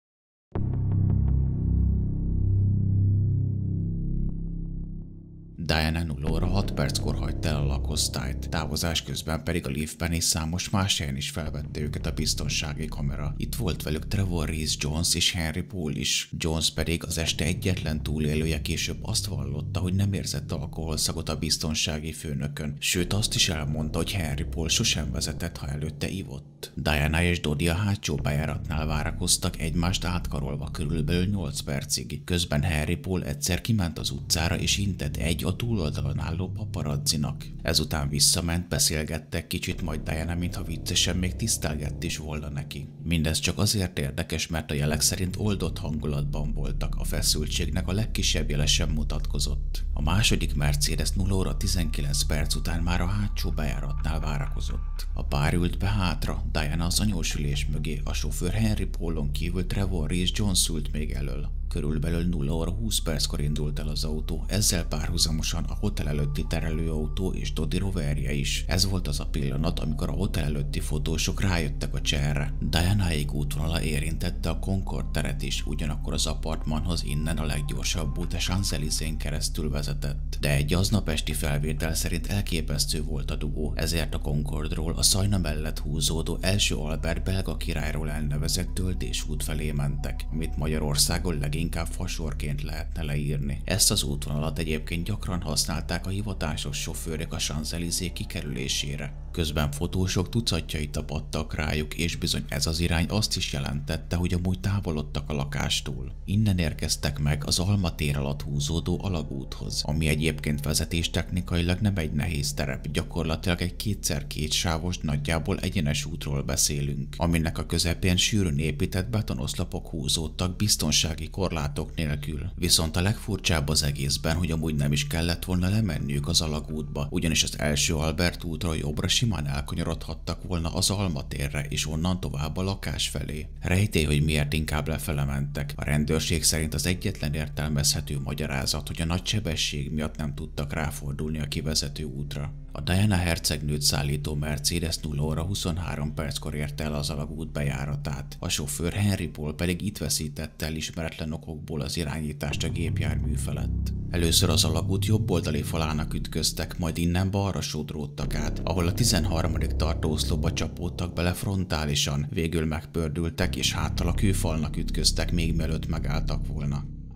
Speaker 1: Diana 0 óra 6 perckor hagyta el a lakosztályt, távozás közben pedig a liftben és számos más helyen is felvette őket a biztonsági kamera. Itt volt velük Trevor Rees-Jones és Henry Paul is. Jones pedig az este egyetlen túlélője, később azt vallotta, hogy nem érzett alkoholszagot a biztonsági főnökön, sőt azt is elmondta, hogy Henry Paul sosem vezetett, ha előtte ivott. Diana és Dodi a hátsó bejáratnál várakoztak, egymást átkarolva körülbelül 8 percig. Közben Henry Paul egyszer kiment az utcára és intett egy a túloldalon álló paparazzinak. Ezután visszament, beszélgettek kicsit, majd Diana mintha viccesen még tisztelgett is volna neki. Mindez csak azért érdekes, mert a jelek szerint oldott hangulatban voltak, a feszültségnek a legkisebb jele sem mutatkozott. A második Mercedes 0 óra 19 perc után már a hátsó bejáratnál várakozott. A pár ült be hátra, Diana az anyósülés mögé, a sofőr Henry Paulon kívül Trevor Rees-Jones ült még elől. Körülbelül 0 óra 20 perckor indult el az autó, ezzel párhuzamosan a hotel előtti terelőautó és Dodi roverje is. Ez volt az a pillanat, amikor a hotel előtti fotósok rájöttek a cselre. Dianáék útvonala érintette a Concord teret is, ugyanakkor az apartmanhoz innen a leggyorsabb út a Champs-Élysées-n keresztül vezetett. De egy aznap esti felvétel szerint elképesztő volt a dugó, ezért a Concordról a Szajna mellett húzódó első Albert belga királyról elnevezett töltésút felé mentek, amit Magyarországon inkább fasorként lehetne leírni. Ezt az útvonalat egyébként gyakran használták a hivatásos sofőrök a Champs-Élysées kikerülésére. Közben fotósok tucatjai tapadtak rájuk, és bizony ez az irány azt is jelentette, hogy amúgy távolodtak a lakástól. Innen érkeztek meg az Alma tér alatt húzódó alagúthoz, ami egyébként vezetéstechnikailag nem egy nehéz terep, gyakorlatilag egy 2x2 sávos, nagyjából egyenes útról beszélünk, aminek a közepén sűrűn épített betonoszlopok húzódtak biztonsági korlátok nélkül. Viszont a legfurcsább az egészben, hogy amúgy nem is kellett volna lemenniük az alagútba, ugyanis az első Albert útról jobbra simán elkanyarodhattak volna az Alma térre, és onnan tovább a lakás felé. Rejtély, hogy miért inkább lefele mentek. A rendőrség szerint az egyetlen értelmezhető magyarázat, hogy a nagy sebesség miatt nem tudtak ráfordulni a kivezető útra. A Diana hercegnőt szállító Mercedes 0 óra 23 perckor érte el az alagút bejáratát. A sofőr Henry Paul pedig itt veszítette el ismeretlen okokból az irányítást a gépjármű felett. Először az alagút jobb oldali falának ütköztek, majd innen balra sodródtak át, ahol a 13. tartóoszlopba csapódtak bele frontálisan, végül megpördültek és háttal a kőfalnak ütköztek, még mielőtt megálltak volna.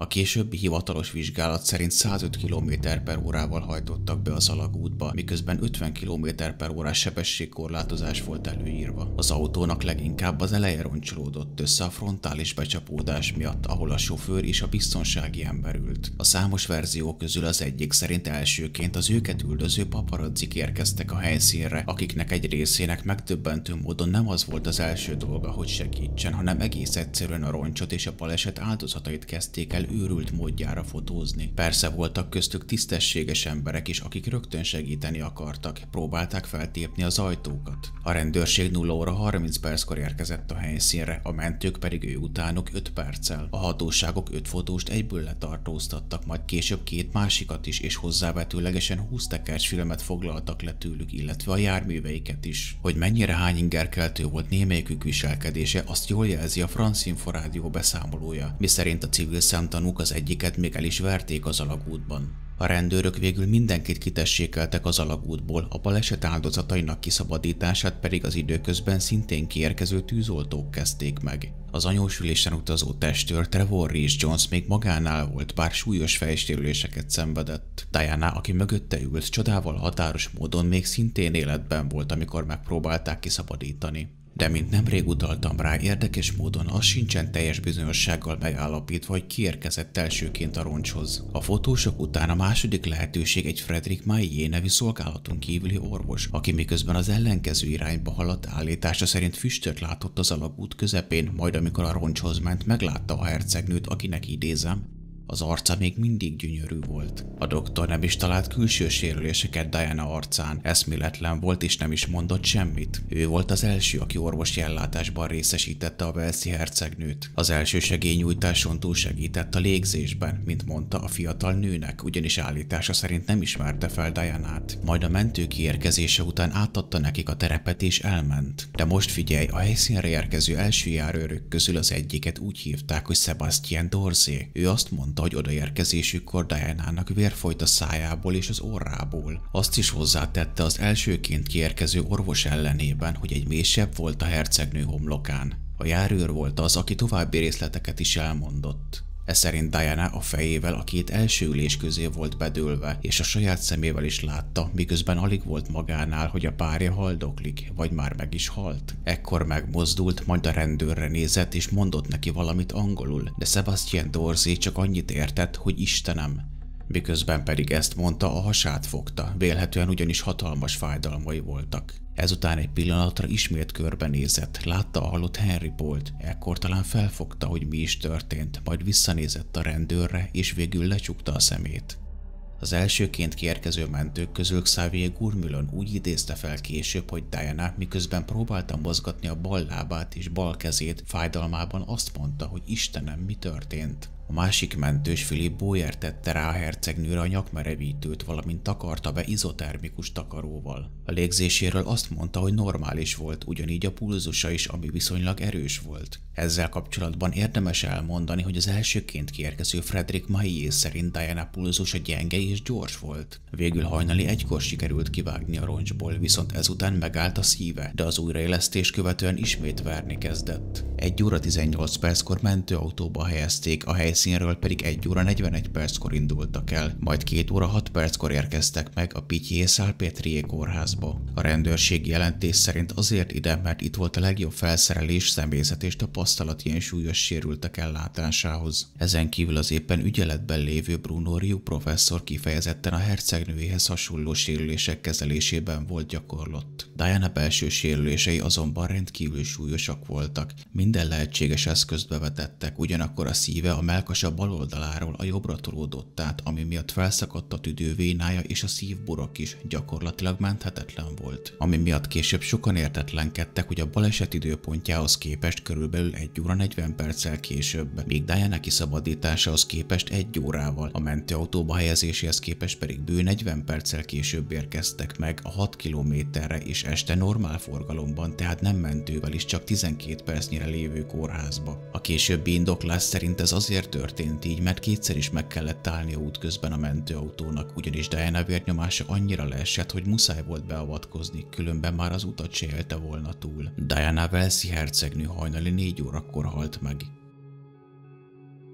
Speaker 1: A későbbi hivatalos vizsgálat szerint 105 km/h-val hajtottak be az alagútba, miközben 50 km/h sebességkorlátozás volt előírva. Az autónak leginkább az eleje roncsolódott össze a frontális becsapódás miatt, ahol a sofőr és a biztonsági ember ült. A számos verzió közül az egyik szerint elsőként az őket üldöző paparazzik érkeztek a helyszínre, akiknek egy részének megdöbbentő módon nem az volt az első dolga, hogy segítsen, hanem egész egyszerűen a roncsot és a baleset áldozatait kezdték el őrült módjára fotózni. Persze voltak köztük tisztességes emberek is, akik rögtön segíteni akartak, próbálták feltépni az ajtókat. A rendőrség 0 óra 30 perckor érkezett a helyszínre, a mentők pedig ő utánuk 5 perccel. A hatóságok 5 fotóst egyből letartóztattak, majd később 2 másikat is, és hozzávetőlegesen 20 tekercs filmet foglaltak le tőlük, illetve a járműveiket is. Hogy mennyire hányingerkeltő volt némelyikük viselkedése, azt jól jelzi a France Info Rádió beszámolója, miszerint a civil szemtanúk az egyiket még el is verték az alagútban. A rendőrök végül mindenkit kitessékeltek az alagútból, a baleset áldozatainak kiszabadítását pedig az időközben szintén kiérkező tűzoltók kezdték meg. Az anyósülésen utazó testőr Trevor Rhys Jones még magánál volt, bár súlyos fejsérüléseket szenvedett. Diana, aki mögötte ült, csodával határos módon még szintén életben volt, amikor megpróbálták kiszabadítani. De mint nemrég utaltam rá, érdekes módon az sincsen teljes bizonyossággal megállapítva, hogy ki érkezett elsőként a roncshoz. A fotósok után a második lehetőség egy Frederick Maillet nevű szolgálaton kívüli orvos, aki miközben az ellenkező irányba haladt, állítása szerint füstöt látott az alagút közepén, majd amikor a roncshoz ment, meglátta a hercegnőt, akinek idézem, az arca még mindig gyönyörű volt. A doktor nem is talált külső sérüléseket Diana arcán, eszméletlen volt és nem is mondott semmit. Ő volt az első, aki orvosi ellátásban részesítette a walesi hercegnőt. Az első segélynyújtáson túl segített a légzésben, mint mondta a fiatal nőnek, ugyanis állítása szerint nem ismerte fel Dianát. Majd a mentő kiérkezése után átadta nekik a terepet és elment. De most figyelj, a helyszínre érkező első járőrök közül az egyiket úgy hívták, hogy Sébastien Dorsey. Ő azt mondta, hogy odaérkezésükkor Dianának vér folyt a szájából és az orrából. Azt is hozzátette az elsőként kiérkező orvos ellenében, hogy egy mélysebb volt a hercegnő homlokán. A járőr volt az, aki további részleteket is elmondott. Ez szerint Diana a fejével a 2 első ülés közé volt bedőlve, és a saját szemével is látta, miközben alig volt magánál, hogy a párja haldoklik, vagy már meg is halt. Ekkor megmozdult, majd a rendőrre nézett, és mondott neki valamit angolul, de Sébastien Dorsey csak annyit értett, hogy Istenem. Miközben pedig ezt mondta, a hasát fogta, vélhetően ugyanis hatalmas fájdalmai voltak. Ezután egy pillanatra ismét körbenézett, látta a halott Henry Pault, ekkor talán felfogta, hogy mi is történt, majd visszanézett a rendőrre, és végül lecsukta a szemét. Az elsőként kiérkező mentők közül Xavier Gourmillon úgy idézte fel később, hogy Diana miközben próbálta mozgatni a bal lábát és bal kezét, fájdalmában azt mondta, hogy Istenem, mi történt. A másik mentős Philip Boyer tette rá a hercegnőre a nyakmerevítőt, valamint takarta be izotermikus takaróval. A légzéséről azt mondta, hogy normális volt, ugyanígy a pulzusa is, ami viszonylag erős volt. Ezzel kapcsolatban érdemes elmondani, hogy az elsőként kiérkező Frederick Maillet szerint Diana pulzusa gyenge és gyors volt. Végül hajnali 1-kor sikerült kivágni a roncsból, viszont ezután megállt a szíve, de az újraélesztés követően ismét verni kezdett. 1 óra 18 perckor mentőautóba helyezték, a helyszínről pedig 1 óra 41 perckor indultak el, majd 2 óra 6 perckor érkeztek meg a Pitié-Salpêtrière kórházba. A rendőrség jelentés szerint azért ide, mert itt volt a legjobb felszerelés, személyzet és tapasztalat ilyen súlyos sérültek ellátásához. Ezen kívül az éppen ügyeletben lévő Bruno Rioux professzor kifejezetten a hercegnőjéhez hasonló sérülések kezelésében volt gyakorlott. Diana belső sérülései azonban rendkívül súlyosak voltak. Minden lehetséges eszközt bevetettek, ugyanakkor a szíve a mellkasa bal oldaláról a jobbra tolódott át, ami miatt felszakadt a tüdővénája és a szívburok is, gyakorlatilag menthetetlen volt. Ami miatt később sokan értetlenkedtek, hogy a baleset időpontjához képest körülbelül 1 óra 40 perccel később, míg Diana kiszabadításához képest 1 órával, a mentőautóba helyezéséhez képest pedig bő 40 perccel később érkeztek meg a 6 kilométerre és este normál forgalomban, tehát nem mentővel is csak 12 percnyire lévő kórházba. A későbbi indoklás szerint ez azért történt így, mert kétszer is meg kellett állnia útközben a mentőautónak, ugyanis Diana vérnyomása annyira leesett, hogy muszáj volt beavatkozni, különben már az utat se élte volna túl. Diana walesi hercegnő hajnali 4 órakor halt meg.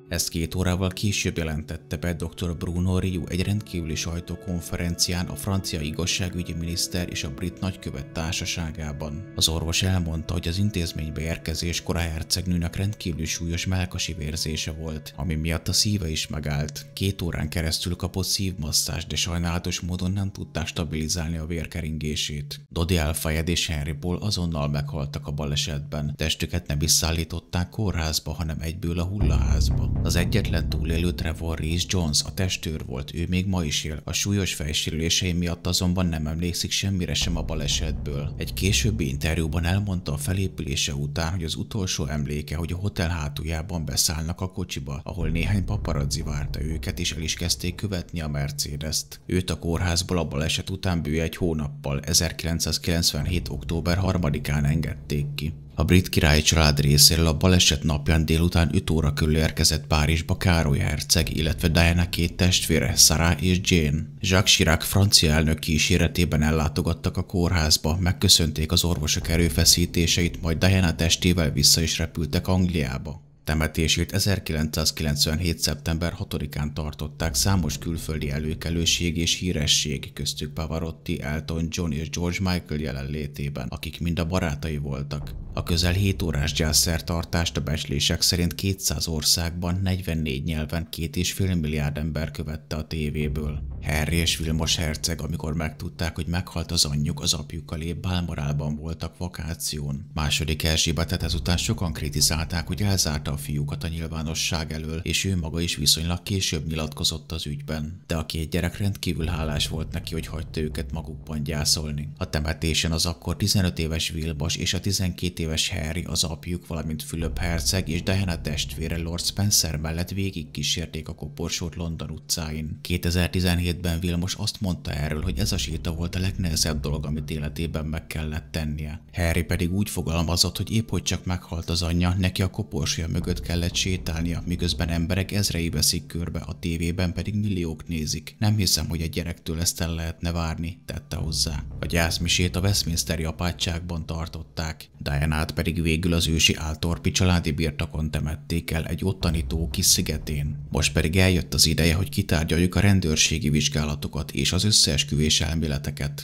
Speaker 1: Ezt 2 órával később jelentette be dr. Bruno Rioux egy rendkívüli sajtókonferencián a francia igazságügyi miniszter és a brit nagykövet társaságában. Az orvos elmondta, hogy az intézménybe érkezéskor a hercegnőnek rendkívül súlyos mellkasi vérzése volt, ami miatt a szíve is megállt. 2 órán keresztül kapott szívmasszást, de sajnálatos módon nem tudták stabilizálni a vérkeringését. Dodi Al-Fayed és Henry Paul azonnal meghaltak a balesetben. Testüket nem is szállították kórházba, hanem egyből a hullaházba. Az egyetlen túlélő Trevor Rhys-Jones a testőr volt, ő még ma is él. A súlyos fejsérülései miatt azonban nem emlékszik semmire sem a balesetből. Egy későbbi interjúban elmondta a felépülése után, hogy az utolsó emléke, hogy a hotel hátuljában beszállnak a kocsiba, ahol néhány paparazzi várta őket, és el is kezdték követni a Mercedes-t. Őt a kórházból a baleset után bő 1 hónappal, 1997. október 3-án engedték ki. A brit királyi család részéről a baleset napján délután 5 óra körül érkezett Párizsba Károly herceg, illetve Diana 2 testvére, Sarah és Jane. Jacques Chirac francia elnök kíséretében ellátogattak a kórházba, megköszönték az orvosok erőfeszítéseit, majd Diana testével vissza is repültek Angliába. Temetését 1997. szeptember 6-án tartották számos külföldi előkelőség és híresség, köztük Pavarotti, Elton John és George Michael jelenlétében, akik mind a barátai voltak. A közel 7 órás gyászszertartást a becslések szerint 200 országban, 44 nyelven 2,5 milliárd ember követte a tévéből. Harry és Vilmos herceg, amikor megtudták, hogy meghalt az anyjuk, az apjukkal épp Balmoralban voltak vakáción. Második Erzsébetet ezután sokan kritizálták, hogy elzárta a fiúkat a nyilvánosság elől, és ő maga is viszonylag később nyilatkozott az ügyben. De a 2 gyerek rendkívül hálás volt neki, hogy hagyta őket magukban gyászolni. A temetésen az akkor 15 éves Vilmos és a 12 éves Harry, az apjuk, valamint Fülöp herceg és Diana testvére Lord Spencer mellett végig kísérték a koporsót London utcáin. 2017-ben Vilmos azt mondta erről, hogy ez a séta volt a legnehezebb dolog, amit életében meg kellett tennie. Harry pedig úgy fogalmazott, hogy épp hogy csak meghalt az anyja, neki a koporsója mögött kellett sétálnia, miközben emberek ezrei veszik körbe, a tévében pedig milliók nézik. Nem hiszem, hogy egy gyerektől ezt el lehetne várni, tette hozzá. A gyászmisét a Westminsteri apátságban tartották, Dianát pedig végül az ősi Althorpe családi birtokon temették el egy ottani tó kis szigetén. Most pedig eljött az ideje, hogy kitárgyaljuk a rendőrségi vizsgálatokat és az összeesküvés elméleteket.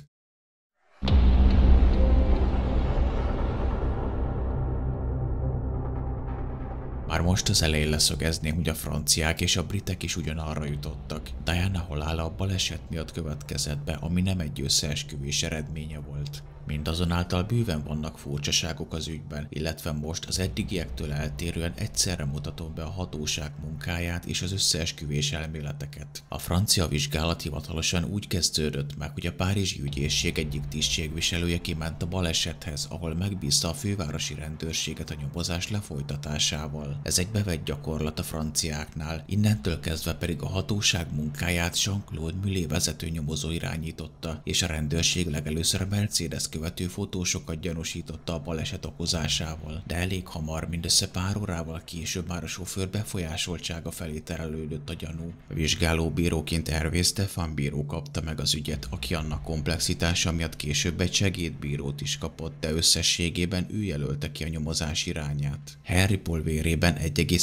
Speaker 1: Már most az elején leszögezném, hogy a franciák és a britek is ugyanarra jutottak. Diana halála a baleset miatt következett be, ami nem egy összeesküvés eredménye volt. Mindazonáltal bőven vannak furcsaságok az ügyben, illetve most az eddigiektől eltérően egyszerre mutatom be a hatóság munkáját és az összeesküvés elméleteket. A francia vizsgálat hivatalosan úgy kezdődött meg, hogy a párizsi ügyészség egyik tisztségviselője kiment a balesethez, ahol megbízta a fővárosi rendőrséget a nyomozás lefolytatásával. Ez egy bevett gyakorlat a franciáknál, innentől kezdve pedig a hatóság munkáját Jean-Claude Mulé vezető nyomozó irányította, és a rendőrség legelőször a Mercedes követő fotósokat gyanúsította a baleset okozásával, de elég hamar, mindössze pár órával később már a sofőr befolyásoltsága felé terelődött a gyanú. A vizsgálóbíróként Hervé Stefan bíró kapta meg az ügyet, aki annak komplexitása miatt később egy segédbírót is kapott, de összességében ő jelölte ki a nyomozás irányát. Henry Paul vérében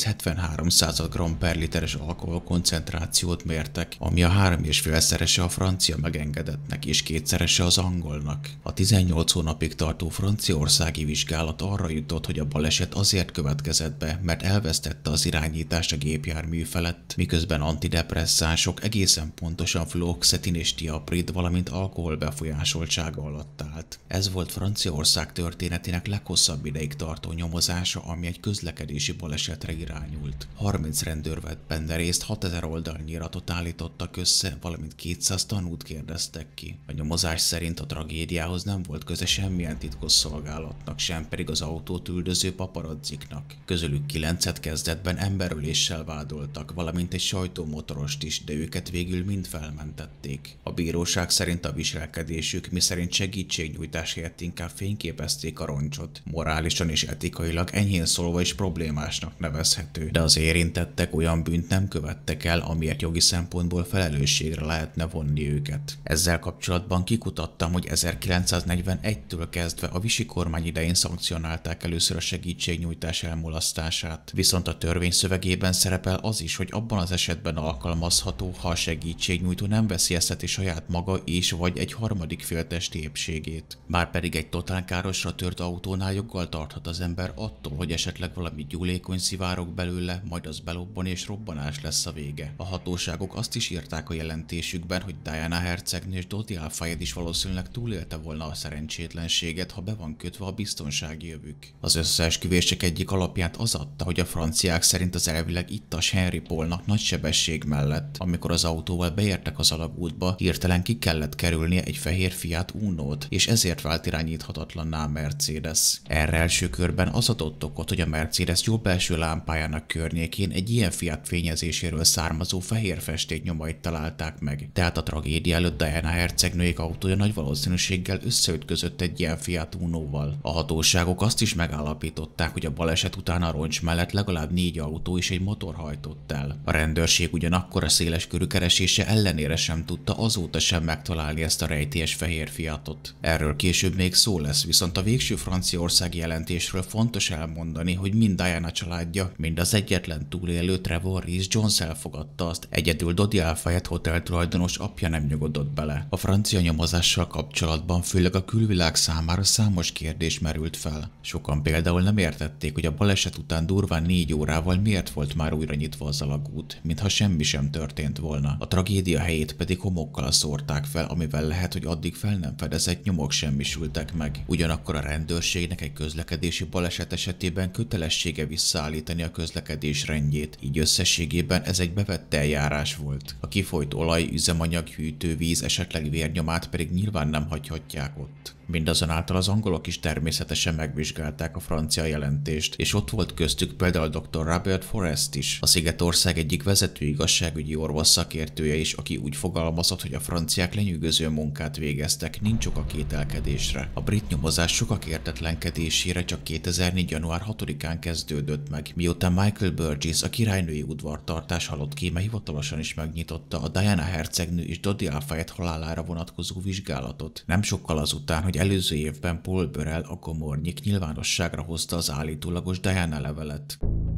Speaker 1: 1,73 g/literes alkoholkoncentrációt mértek, ami a 3,5-szerese a francia megengedettnek és 2-szerese az angolnak. A 18 hónapig tartó franciaországi vizsgálat arra jutott, hogy a baleset azért következett be, mert elvesztette az irányítást a gépjármű felett, miközben antidepresszánsok, egészen pontosan fluoxetin és tiaprid, valamint alkohol befolyásoltsága alatt állt. Ez volt Franciaország történetének leghosszabb ideig tartó nyomozása, ami egy közlekedési balesetre irányult. 30 rendőr vett benne részt, 6000 oldalnyi iratot állítottak össze, valamint 200 tanút kérdeztek ki. A nyomozás szerint a tragédiához nem volt köze semmilyen titkosszolgálatnak, sem pedig az autót üldöző paparazziknak. Közülük 9-et kezdetben emberöléssel vádoltak, valamint egy sajtómotorost is, de őket végül mind felmentették. A bíróság szerint a viselkedésük, miszerint segítségnyújtás helyett inkább fényképezték a roncsot, morálisan és etikailag enyhén szólva is problémásnak nevezhető, de az érintettek olyan bűnt nem követtek el, amiért jogi szempontból felelősségre lehetne vonni őket. Ezzel kapcsolatban kikutattam, hogy 1940 1841-től kezdve a Vichy kormány idején szankcionálták először a segítségnyújtás elmulasztását. Viszont a törvény szövegében szerepel az is, hogy abban az esetben alkalmazható, ha a segítségnyújtó nem veszélyezteti saját maga és vagy egy harmadik fél testi épségét. Márpedig egy totál károsra tört autónál joggal tarthat az ember attól, hogy esetleg valami gyúlékony szivárog belőle, majd az belobban és robbanás lesz a vége. A hatóságok azt is írták a jelentésükben, hogy Diana hercegnő és Dodi Al-Fayed is valószínűleg túlélte volna a szerencsétlenséget, ha be van kötve a biztonsági övük. Az összeesküvések egyik alapját az adta, hogy a franciák szerint az elvileg ittas Henry Paulnak nagy sebesség mellett, amikor az autóval beértek az alagútba, hirtelen ki kellett kerülnie egy fehér Fiat Unót, és ezért vált irányíthatatlanná a Mercedes. Erre első körben az adott okot, hogy a Mercedes jobb belső lámpájának környékén egy ilyen Fiat fényezéséről származó fehér festék nyomait találták meg. Tehát a tragédia előtt Diana hercegnőjék autója nagy valószínűséggel összeütközött egy ilyen Fiat Unóval. A hatóságok azt is megállapították, hogy a baleset után a roncs mellett legalább 4 autó és egy motor hajtott el. A rendőrség ugyanakkor a széleskörű keresése ellenére sem tudta azóta sem megtalálni ezt a rejtélyes fehér Fiatot. Erről később még szó lesz, viszont a végső franciaországi jelentésről fontos elmondani, hogy mind Diana családja, mind az egyetlen túlélő Trevor Rhys-Jones elfogadta azt, egyedül Dodi Al-Fayed hotel tulajdonos apja nem nyugodott bele. A francia nyomozással kapcsolatban főleg a külvilág számára számos kérdés merült fel. Sokan például nem értették, hogy a baleset után durván 4 órával miért volt már újra nyitva az alagút, mintha semmi sem történt volna. A tragédia helyét pedig homokkal szórták fel, amivel lehet, hogy addig fel nem fedezett nyomok semmisültek meg. Ugyanakkor a rendőrségnek egy közlekedési baleset esetében kötelessége visszaállítani a közlekedés rendjét, így összességében ez egy bevett eljárás volt. A kifolyt olaj, üzemanyag, hűtővíz, esetleg vérnyomát pedig nyilván nem hagyhatják ott. Mindazonáltal az angolok is természetesen megvizsgálták a francia jelentést, és ott volt köztük például dr. Robert Forrest is, a Szigetország egyik vezető igazságügyi orvos szakértője is, aki úgy fogalmazott, hogy a franciák lenyűgöző munkát végeztek, nincs ok a kételkedésre. A brit nyomozás sokak értetlenkedésére csak 2004. január 6-án kezdődött meg, miután Michael Burgess, a királynői udvartartás halott kéme hivatalosan is megnyitotta a Diana hercegnő és Dodi Al-Fayed halálára vonatkozó vizsgálatot. Nem sokkal azután, hogy előző évben Paul Burrell, a gomornyik nyilvánosságra hozta az állítólagos Diana levelet.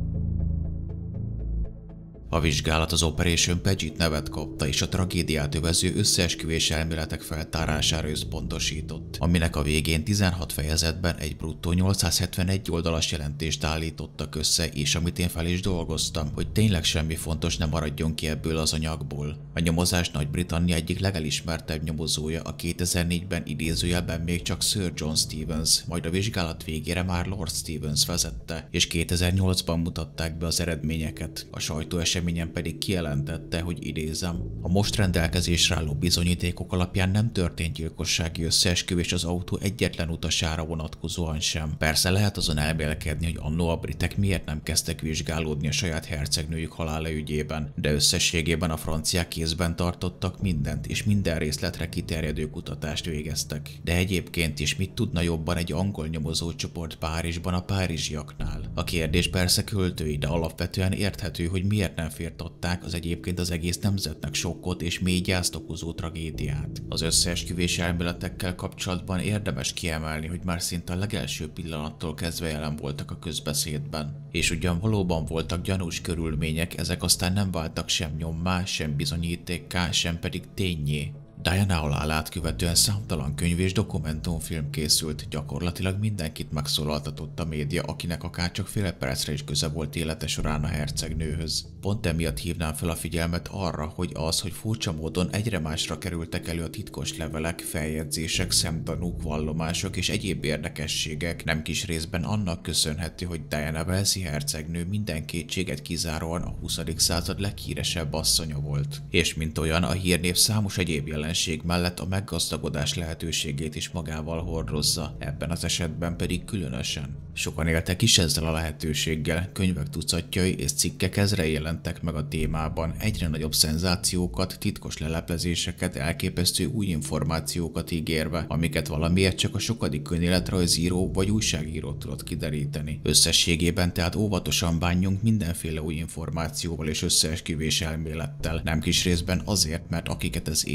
Speaker 1: A vizsgálat az Operation Paget nevet kapta, és a tragédiát övező összeesküvés elméletek feltárására összpontosított, aminek a végén 16 fejezetben egy bruttó 871 oldalas jelentést állítottak össze, és amit én fel is dolgoztam, hogy tényleg semmi fontos nem maradjon ki ebből az anyagból. A nyomozás Nagy-Britannia egyik legelismertebb nyomozója, a 2004-ben idézőjelben még csak Sir John Stevens, majd a vizsgálat végére már Lord Stevens vezette, és 2008-ban mutatták be az eredményeket. A sajtóeseményen pedig kijelentette, hogy idézem, a most rendelkezésre álló bizonyítékok alapján nem történt gyilkossági összeesküvés az autó egyetlen utasára vonatkozóan sem. Persze lehet azon elmélkedni, hogy annó a britek miért nem kezdtek vizsgálódni a saját hercegnőjük halála ügyében, de összességében a franciák kézben tartottak mindent, és minden részletre kiterjedő kutatást végeztek. De egyébként is mit tudna jobban egy angol nyomozócsoport Párizsban a párizsiaknál? A kérdés persze költői, de alapvetően érthető, hogy miért nem firtatták az egyébként az egész nemzetnek sokkot és mély gyászt okozó tragédiát. Az összeesküvés elméletekkel kapcsolatban érdemes kiemelni, hogy már szinte a legelső pillanattól kezdve jelen voltak a közbeszédben. És ugyan valóban voltak gyanús körülmények, ezek aztán nem váltak sem nyommá, sem bizonyítékká, sem pedig ténnyé. Diana halálát követően számtalan könyv és dokumentumfilm készült, gyakorlatilag mindenkit megszólaltatott a média, akinek akár csak fél percre is köze volt élete során a hercegnőhöz. Pont emiatt hívnám fel a figyelmet arra, hogy furcsa módon egyre másra kerültek elő a titkos levelek, feljegyzések, szemtanúk, vallomások és egyéb érdekességek, nem kis részben annak köszönhető, hogy Diana walesi hercegnő minden kétséget kizáróan a 20. század leghíresebb asszonya volt. És mint olyan, a hírnév számos egyéb jelenség mellett a meggazdagodás lehetőségét is magával hordozza, ebben az esetben pedig különösen. Sokan éltek is ezzel a lehetőséggel, könyvek tucatjai és cikkek ezre jelentek meg a témában, egyre nagyobb szenzációkat, titkos leleplezéseket, elképesztő új információkat ígérve, amiket valamiért csak a sokadik önéletrajzíró vagy újságíró tudott kideríteni. Összességében tehát óvatosan bánjunk mindenféle új információval és összeesküvés elmélettel, nem kis részben azért, mert akiket ez érint, azok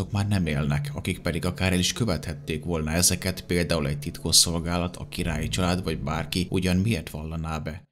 Speaker 1: azok már nem élnek, akik pedig akár el is követhették volna ezeket, például egy titkosszolgálat, a királyi család vagy bárki, ugyan miért vallaná be?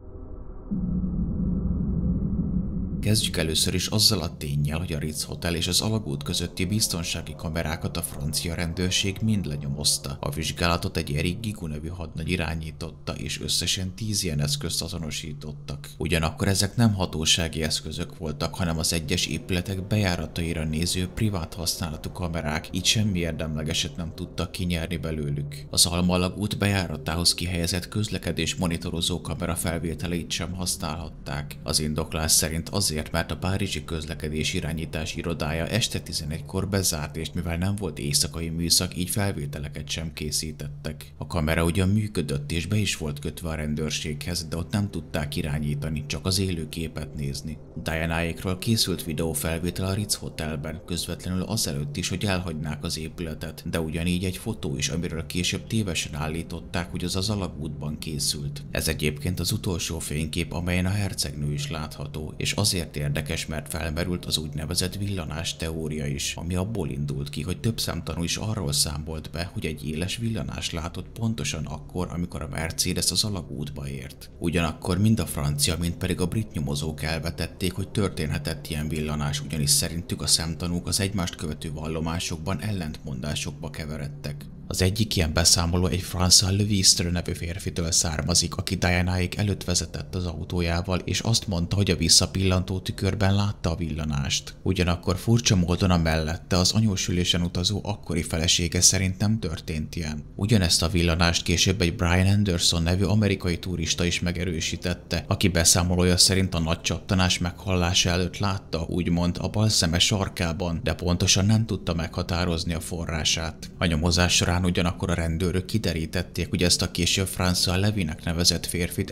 Speaker 1: Kezdjük először is azzal a ténnyel, hogy a Ritz Hotel és az alagút közötti biztonsági kamerákat a francia rendőrség mind lenyomozta. A vizsgálatot egy Eric Gigoux nevű hadnagy irányította, és összesen 10 ilyen eszközt azonosítottak. Ugyanakkor ezek nem hatósági eszközök voltak, hanem az egyes épületek bejárataira néző privát használatú kamerák, így semmi érdemlegeset nem tudtak kinyerni belőlük. Az Alma alagút bejáratához kihelyezett közlekedés monitorozó kamera felvételeit sem használhatták. Az indoklás szerint azért, mert a párizsi közlekedés irányítás irodája este 11-kor bezárt, és mivel nem volt éjszakai műszak, így felvételeket sem készítettek. A kamera ugyan működött és be is volt kötve a rendőrséghez, de ott nem tudták irányítani, csak az élő képet nézni. Dianáékról készült videófelvétel a Ritz Hotelben, közvetlenül azelőtt is, hogy elhagynák az épületet, de ugyanígy egy fotó is, amiről később tévesen állították, hogy az alagútban készült. Ez egyébként az utolsó fénykép, amelyen a hercegnő is látható, és azért érdekes, mert felmerült az úgynevezett villanás teória is, ami abból indult ki, hogy több szemtanú is arról számolt be, hogy egy éles villanás látott pontosan akkor, amikor a Mercedes az alagútba ért. Ugyanakkor mind a francia, mind pedig a brit nyomozók elvetették, hogy történhetett ilyen villanás, ugyanis szerintük a szemtanúk az egymást követő vallomásokban ellentmondásokba keveredtek. Az egyik ilyen beszámoló egy François Levistre nevű férfitől származik, aki Dianáék előtt vezetett az autójával, és azt mondta, hogy a visszapillantó tükörben látta a villanást. Ugyanakkor furcsa módon a mellette az anyósülésen utazó akkori felesége szerint nem történt ilyen. Ugyanezt a villanást később egy Brian Anderson nevű amerikai turista is megerősítette, aki beszámolója szerint a nagy csattanás meghallása előtt látta, úgymond a bal szeme sarkában, de pontosan nem tudta meghatározni a forrását. A nyomozás során ugyanakkor a rendőrök kiderítették, hogy ezt a később François Levinek nevezett férfit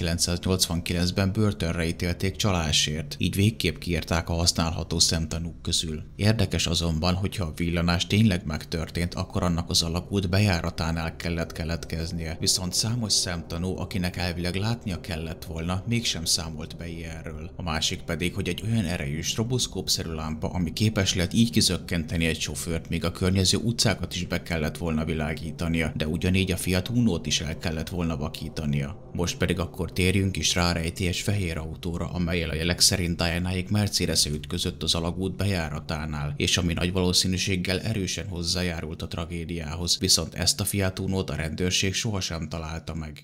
Speaker 1: 1989-ben börtönre ítélték csalásért, így végképp kiírták a használható szemtanúk közül. Érdekes azonban, hogyha a villanás tényleg megtörtént, akkor annak az alagút bejáratánál kellett keletkeznie, viszont számos szemtanú, akinek elvileg látnia kellett volna, mégsem számolt be ilyenről. A másik pedig, hogy egy olyan erejű stroboszkópszerű lámpa, ami képes lett így kizökkenteni egy sofőrt, még a környező utcákat is be kellett volna világítania, de ugyanígy a Fiat Unót is el kellett volna vakítania. Most pedig akkor térjünk is rá rejtélyes fehér autóra, amellyel a jelek szerint Dianáék Mercedes-e ütközött az alagút bejáratánál, és ami nagy valószínűséggel erősen hozzájárult a tragédiához, viszont ezt a Fiat Unót a rendőrség sohasem találta meg.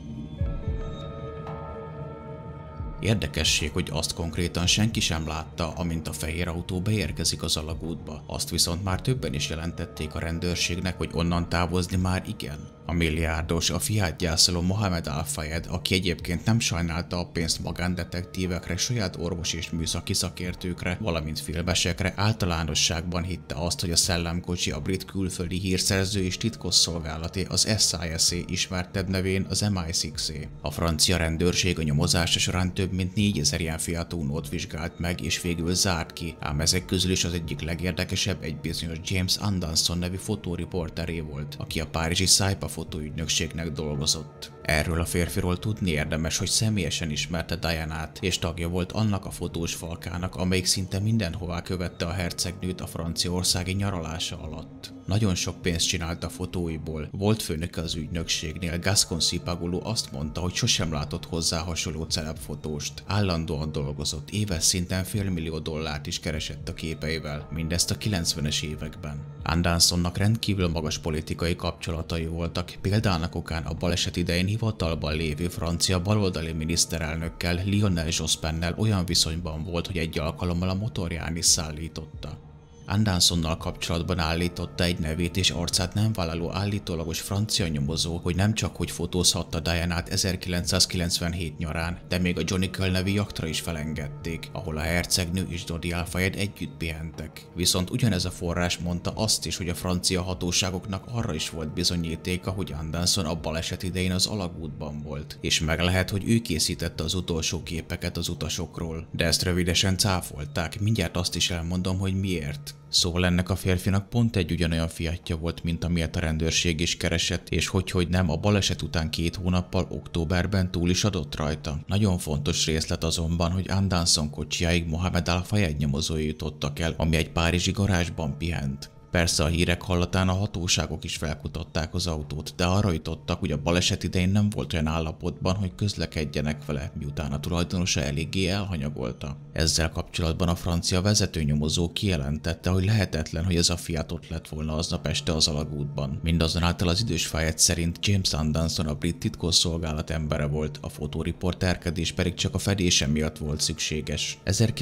Speaker 1: Érdekesség, hogy azt konkrétan senki sem látta, amint a fehér autó beérkezik az alagútba. Azt viszont már többen is jelentették a rendőrségnek, hogy onnan távozni már igen. A milliárdos, a Fiat gyászoló Mohamed Al-Fayed, aki egyébként nem sajnálta a pénzt magándetektívekre, saját orvos és műszaki szakértőkre, valamint filmesekre, általánosságban hitte azt, hogy a szellemkocsi a brit külföldi hírszerző és titkosszolgálaté, az SIS-é, ismertebb nevén az MI6-é. A francia rendőrség a nyomozása során több mint 4000 ilyen Fiat Unót vizsgált meg, és végül zárt ki, ám ezek közül is az egyik legérdekesebb egy bizonyos James Anderson nevű fotóriporteré volt, aki a párizsi Saipa fotóügynökségnek dolgozott. Erről a férfiról tudni érdemes, hogy személyesen ismerte Dianát, és tagja volt annak a fotós falkának, amelyik szinte mindenhová követte a hercegnőt a franciaországi nyaralása alatt. Nagyon sok pénzt csinált a fotóiból. Volt főnöke az ügynökségnél, Gascon Sipagolo azt mondta, hogy sosem látott hozzá hasonló celebfotóst. Állandóan dolgozott, éves szinten $500 000 is keresett a képeivel, mindezt a 90-es években. Andersonnak rendkívül magas politikai kapcsolatai voltak, példának okán a baleset idején hivatalban lévő francia baloldali miniszterelnökkel, Lionel Jospennel olyan viszonyban volt, hogy egy alkalommal a motorján is szállította. Andersonnal kapcsolatban állította egy nevét és arcát nem vállaló állítólagos francia nyomozó, hogy nem csak hogy fotózhatta Dianát 1997 nyarán, de még a Johnny nevű jaktra is felengedték, ahol a hercegnő és Dodi Al-Fayed együtt pihentek. Viszont ugyanez a forrás mondta azt is, hogy a francia hatóságoknak arra is volt bizonyítéka, hogy Anderson a baleset idején az alagútban volt, és meg lehet, hogy ő készítette az utolsó képeket az utasokról, de ezt rövidesen cáfolták, mindjárt azt is elmondom, hogy miért. Szóval ennek a férfinak pont egy ugyanolyan Fiatja volt, mint amilyet a rendőrség is keresett, és hogy nem, a baleset után 2 hónappal októberben túl is adott rajta. Nagyon fontos részlet azonban, hogy Anderson kocsijáig Mohamed Al-Fayed nyomozói jutottak el, ami egy párizsi garázsban pihent. Persze a hírek hallatán a hatóságok is felkutatták az autót, de arra jutottak, hogy a baleset idején nem volt olyan állapotban, hogy közlekedjenek vele, miután a tulajdonosa eléggé elhanyagolta. Ezzel kapcsolatban a francia vezetőnyomozó kijelentette, hogy lehetetlen, hogy ez a Fiat ott lett volna aznap este az alagútban. Mindazonáltal az idős Fayed szerint James Anderson a brit titkosszolgálat embere volt, a fotóriporterkedés pedig csak a fedése miatt volt szükséges.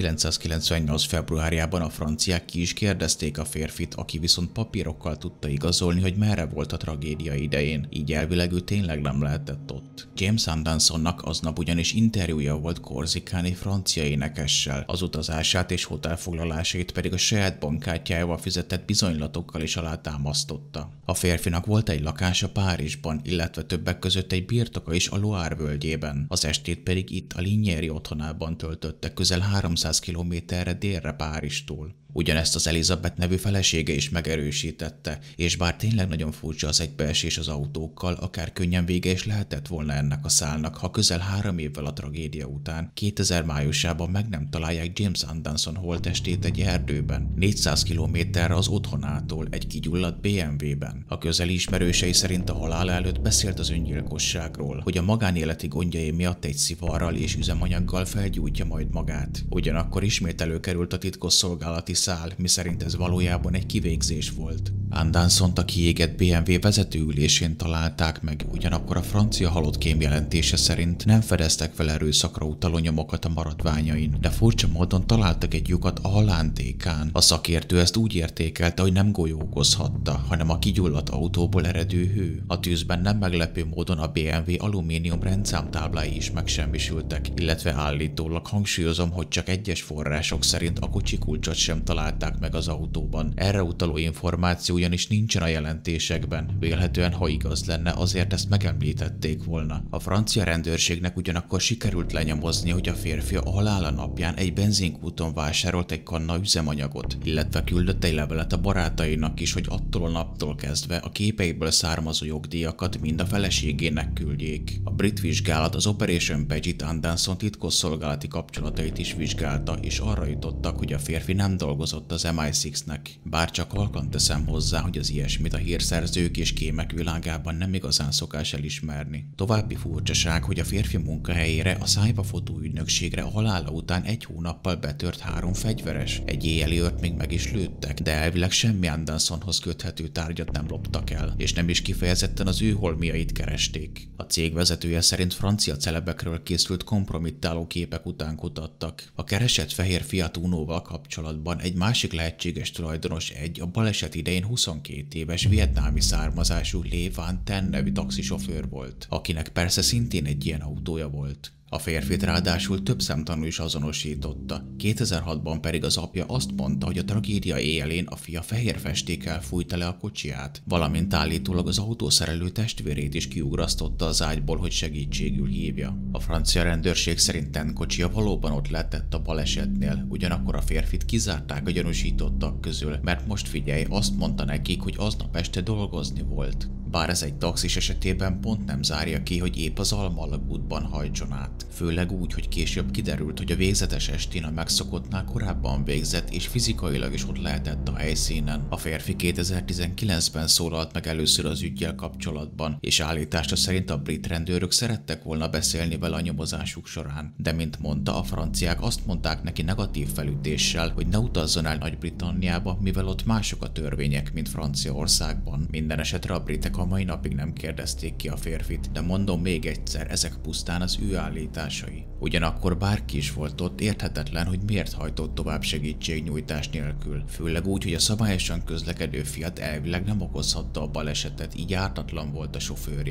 Speaker 1: 1998. februárjában a franciák ki is kérdezték a férfit, aki viszont papírokkal tudta igazolni, hogy merre volt a tragédia idején, így elvileg ő tényleg nem lehetett ott. James Andersonnak aznap ugyanis interjúja volt korzikáni francia énekessel, az utazását és hotelfoglalásait pedig a saját bankkártyájával fizetett bizonylatokkal is alátámasztotta. A férfinak volt egy lakása Párizsban, illetve többek között egy birtoka is a Loire völgyében, az estét pedig itt a Lignyéri otthonában töltötte, közel 300 kilométerre délre Párizstól. Ugyanezt az Elizabeth nevű felesége is megerősítette, és bár tényleg nagyon furcsa az egybeesés az autókkal, akár könnyen vége is lehetett volna ennek a szálnak, ha közel 3 évvel a tragédia után, 2000 májusában meg nem találják James Anderson holttestét egy erdőben, 400 kilométerre az otthonától, egy kigyulladt BMW-ben. A közeli ismerősei szerint a halála előtt beszélt az öngyilkosságról, hogy a magánéleti gondjai miatt egy szivarral és üzemanyaggal felgyújtja majd magát. Ugyanakkor ismét előkerült a titkosszolgálati szál, miszerint ez valójában egy kivégzés volt. Andersont a kiégett BMW vezetőülésén találták meg, ugyanakkor a francia halott kém jelentése szerint nem fedeztek fel erőszakra utaló nyomokat a maradványain, de furcsa módon találtak egy lyukat a halántékán. A szakértő ezt úgy értékelte, hogy nem golyó okozhatta, hanem a kigyulladt autóból eredő hő. A tűzben nem meglepő módon a BMW alumínium rendszámtáblái is megsemmisültek, illetve állítólag hangsúlyozom, hogy csak egyes források szerint a kocsi kulcsot sem találták meg az autóban. Erre utaló információ ugyanis nincsen a jelentésekben, vélhetően ha igaz lenne, azért ezt megemlítették volna. A francia rendőrségnek ugyanakkor sikerült lenyomozni, hogy a férfi a halála napján egy benzinkúton vásárolt egy kanna üzemanyagot, illetve küldött egy levelet a barátainak is, hogy attól a naptól kezdve a képeiből származó jogdíjakat mind a feleségének küldjék. A brit vizsgálat az Operation Paget Anderson titkosszolgálati kapcsolatait is vizsgálta, és arra jutottak, hogy a férfi nem dolgozott az MI6-nek, bár csak halkan teszem hozzá, hogy az ilyesmit a hírszerzők és kémek világában nem igazán szokás elismerni. További furcsaság, hogy a férfi munkahelyére, a Szájba fotóügynökségre a halála után 1 hónappal betört 3 fegyveres. Egy éjjeli őrt még meg is lőttek, de elvileg semmi Andersonhoz köthető tárgyat nem loptak el, és nem is kifejezetten az ő holmiait keresték. A cég vezetője szerint francia celebekről készült kompromittáló képek után kutattak. A keresett fehér Fiat Unoval kapcsolatban egy másik lehetséges tulajdonos a baleset idején 22 éves vietnámi származású Le Van Ten nevű taxisofőr volt, akinek persze szintén egy ilyen autója volt. A férfit ráadásul több szemtanú is azonosította. 2006-ban pedig az apja azt mondta, hogy a tragédia éjjelén a fia fehér festékkel fújta le a kocsiját, valamint állítólag az autószerelő testvérét is kiugrasztotta az ágyból, hogy segítségül hívja. A francia rendőrség szerint Ten kocsija valóban ott lehetett a balesetnél, ugyanakkor a férfit kizárták a gyanúsítottak közül, mert most figyelj, azt mondta nekik, hogy aznap este dolgozni volt. Bár ez egy taxis esetében pont nem zárja ki, hogy épp az almalagútban hajtson át. Főleg úgy, hogy később kiderült, hogy a végzetes estén a megszokottnál korábban végzett és fizikailag is ott lehetett a helyszínen. A férfi 2019-ben szólalt meg először az üggyel kapcsolatban, és állítása szerint a brit rendőrök szerettek volna beszélni vele a nyomozásuk során. De mint mondta, a franciák azt mondták neki negatív felütéssel, hogy ne utazzon el Nagy-Britanniába, mivel ott mások a törvények, mint Franciaországban. Minden esetre a britek a mai napig nem kérdezték ki a férfit, de mondom még egyszer, ezek pusztán az ő állításai. Ugyanakkor bárki is volt ott, érthetetlen, hogy miért hajtott tovább segítségnyújtás nélkül. Főleg úgy, hogy a szabályosan közlekedő Fiat elvileg nem okozhatta a balesetet, így ártatlan volt a sofőrje.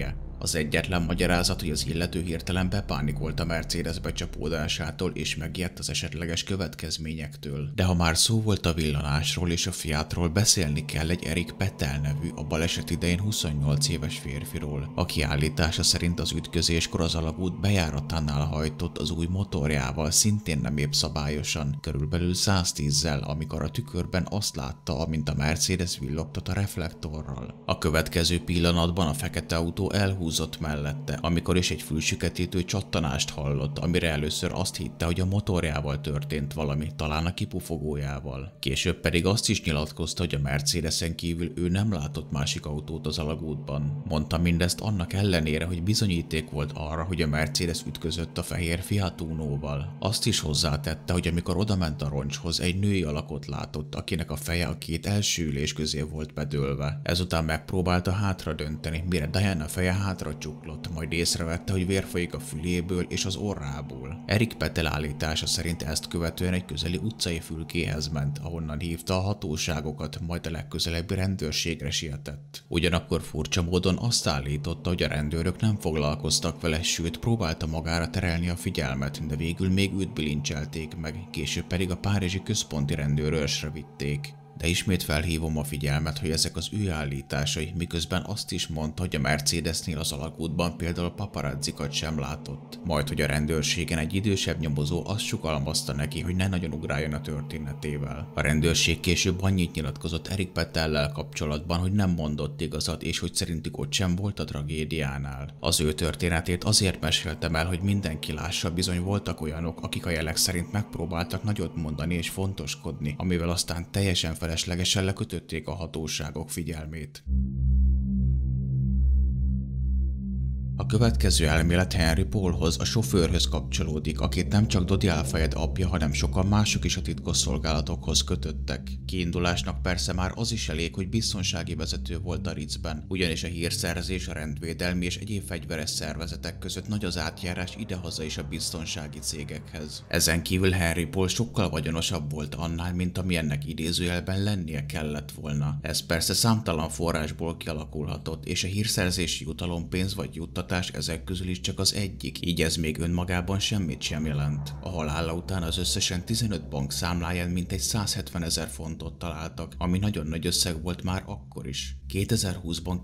Speaker 1: Az egyetlen magyarázat, hogy az illető hirtelen bepánikolt a Mercedes becsapódásától és megijedt az esetleges következményektől. De ha már szó volt a villanásról és a Fiatról, beszélni kell egy Erik Petel nevű, a baleset idején 28 éves férfiról, aki állítása szerint az ütközéskor az alagút bejáratánál hajtott az új motorjával, szintén nem épp szabályosan, körülbelül 110-zel, amikor a tükörben azt látta, amint a Mercedes villogtat a reflektorral. A következő pillanatban a fekete autó elhúzott mellette, amikor is egy fülsüketítő csattanást hallott, amire először azt hitte, hogy a motorjával történt valami, talán a kipufogójával. Később pedig azt is nyilatkozta, hogy a Mercedesen kívül ő nem látott másik autót az alagútban. Mondta mindezt annak ellenére, hogy bizonyíték volt arra, hogy a Mercedes ütközött a fehér Fiat Unóval. Azt is hozzátette, hogy amikor odament a roncshoz, egy női alakot látott, akinek a feje a két első ülés közé volt bedőlve. Ezután megpróbálta hátra dönteni, mire Diana feje hátra csuklott, majd észrevette, hogy vér folyik a füléből és az orrából. Erik Petel állítása szerint ezt követően egy közeli utcai fülkéhez ment, ahonnan hívta a hatóságokat, majd a legközelebbi rendőrségre sietett. Ugyanakkor furcsa módon azt állította, hogy a rendőrök nem foglalkoztak vele, sőt próbálta magára terelni a figyelmet, de végül még őt bilincselték meg, később pedig a párizsi központi rendőrőrsre vitték. De ismét felhívom a figyelmet, hogy ezek az ő állításai, miközben azt is mondta, hogy a Mercedesnél az alagútban például paparazzikat sem látott. Majd, hogy a rendőrségen egy idősebb nyomozó azt sugalmazta neki, hogy ne nagyon ugráljon a történetével. A rendőrség később annyit nyilatkozott Erik Petellel kapcsolatban, hogy nem mondott igazat, és hogy szerintük ott sem volt a tragédiánál. Az ő történetét azért meséltem el, hogy mindenki lássa, bizony voltak olyanok, akik a jelek szerint megpróbáltak nagyot mondani és fontoskodni, amivel aztán teljesen feleslegesen lekötötték a hatóságok figyelmét. A következő elmélet Henry Paulhoz, a sofőrhöz kapcsolódik, akit nem csak Dodi Al-Fayed apja, hanem sokan mások is a titkosszolgálatokhoz kötöttek. Kiindulásnak persze már az is elég, hogy biztonsági vezető volt a Ritzben, ugyanis a hírszerzés, a rendvédelmi és egyéb fegyveres szervezetek között nagy az átjárás idehaza is a biztonsági cégekhez. Ezen kívül Henry Paul sokkal vagyonosabb volt annál, mint ami ennek idézőjelben lennie kellett volna. Ez persze számtalan forrásból kialakulhatott, és a hírszerzési jutalom, pénz vagy juttatás ezek közül is csak az egyik, így ez még önmagában semmit sem jelent. A halála után az összesen 15 bank számláján mintegy 170 000 fontot találtak, ami nagyon nagy összeg volt már akkor is. 2020-ban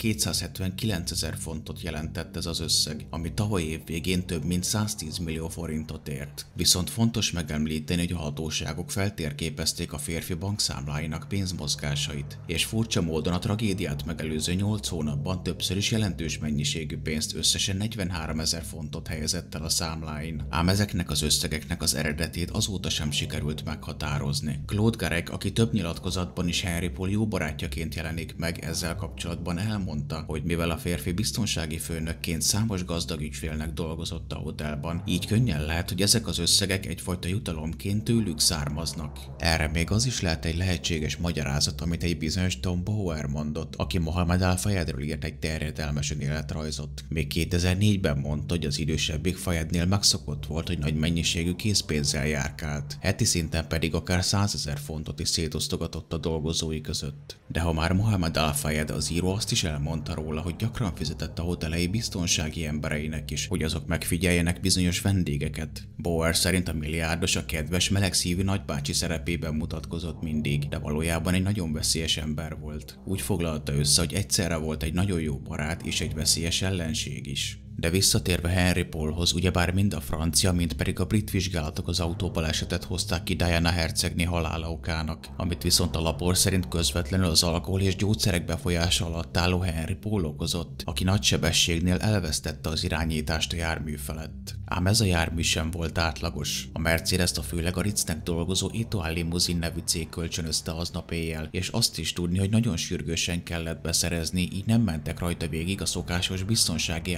Speaker 1: 279 000 fontot jelentett ez az összeg, ami tavaly év végén több mint 110 millió forintot ért. Viszont fontos megemlíteni, hogy a hatóságok feltérképezték a férfi bankszámláinak pénzmozgásait, és furcsa módon a tragédiát megelőző 8 hónapban többször is jelentős mennyiségű pénzt, összesen 43 000 fontot helyezett el a számláin. Ám ezeknek az összegeknek az eredetét azóta sem sikerült meghatározni. Claude Garreg, aki több nyilatkozatban is Henry Paul jó barátjaként jelenik meg, ezzel kapcsolatban elmondta, hogy mivel a férfi biztonsági főnökként számos gazdag ügyfélnek dolgozott a hotelban, így könnyen lehet, hogy ezek az összegek egyfajta jutalomként tőlük származnak. Erre még az is lehet egy lehetséges magyarázat, amit egy bizonyos Tom Bauer mondott, aki Mohamed Al-Fayedről írt egy terjedelmes önéletrajzot. Még 2004-ben mondta, hogy az idősebbik Fayednél megszokott volt, hogy nagy mennyiségű készpénzzel járkált, heti szinten pedig akár 100 000 fontot is szétosztogatott a dolgozói között. De ha már Mohamed Al-Fayed, az író azt is elmondta róla, hogy gyakran fizetett a hotelei biztonsági embereinek is, hogy azok megfigyeljenek bizonyos vendégeket. Bauer szerint a milliárdos a kedves, melegszívű nagybácsi szerepében mutatkozott mindig, de valójában egy nagyon veszélyes ember volt. Úgy foglalta össze, hogy egyszerre volt egy nagyon jó barát és egy veszélyes ellenség is. De visszatérve Henry Paulhoz, ugyebár mind a francia, mind pedig a brit vizsgálatok az autóbalesetet hozták ki Diana hercegné halála okának, amit viszont a labor szerint közvetlenül az alkohol és gyógyszerek befolyása alatt álló Henry Paul okozott, aki nagy sebességnél elvesztette az irányítást a jármű felett. Ám ez a jármű sem volt átlagos. A Mercedes-t a főleg a Ritznek dolgozó Etoile Limousine nevű cég kölcsönözte aznap éjjel, és azt is tudni, hogy nagyon sürgősen kellett beszerezni, így nem mentek rajta végig a szokásos biztonsági ellenőrzés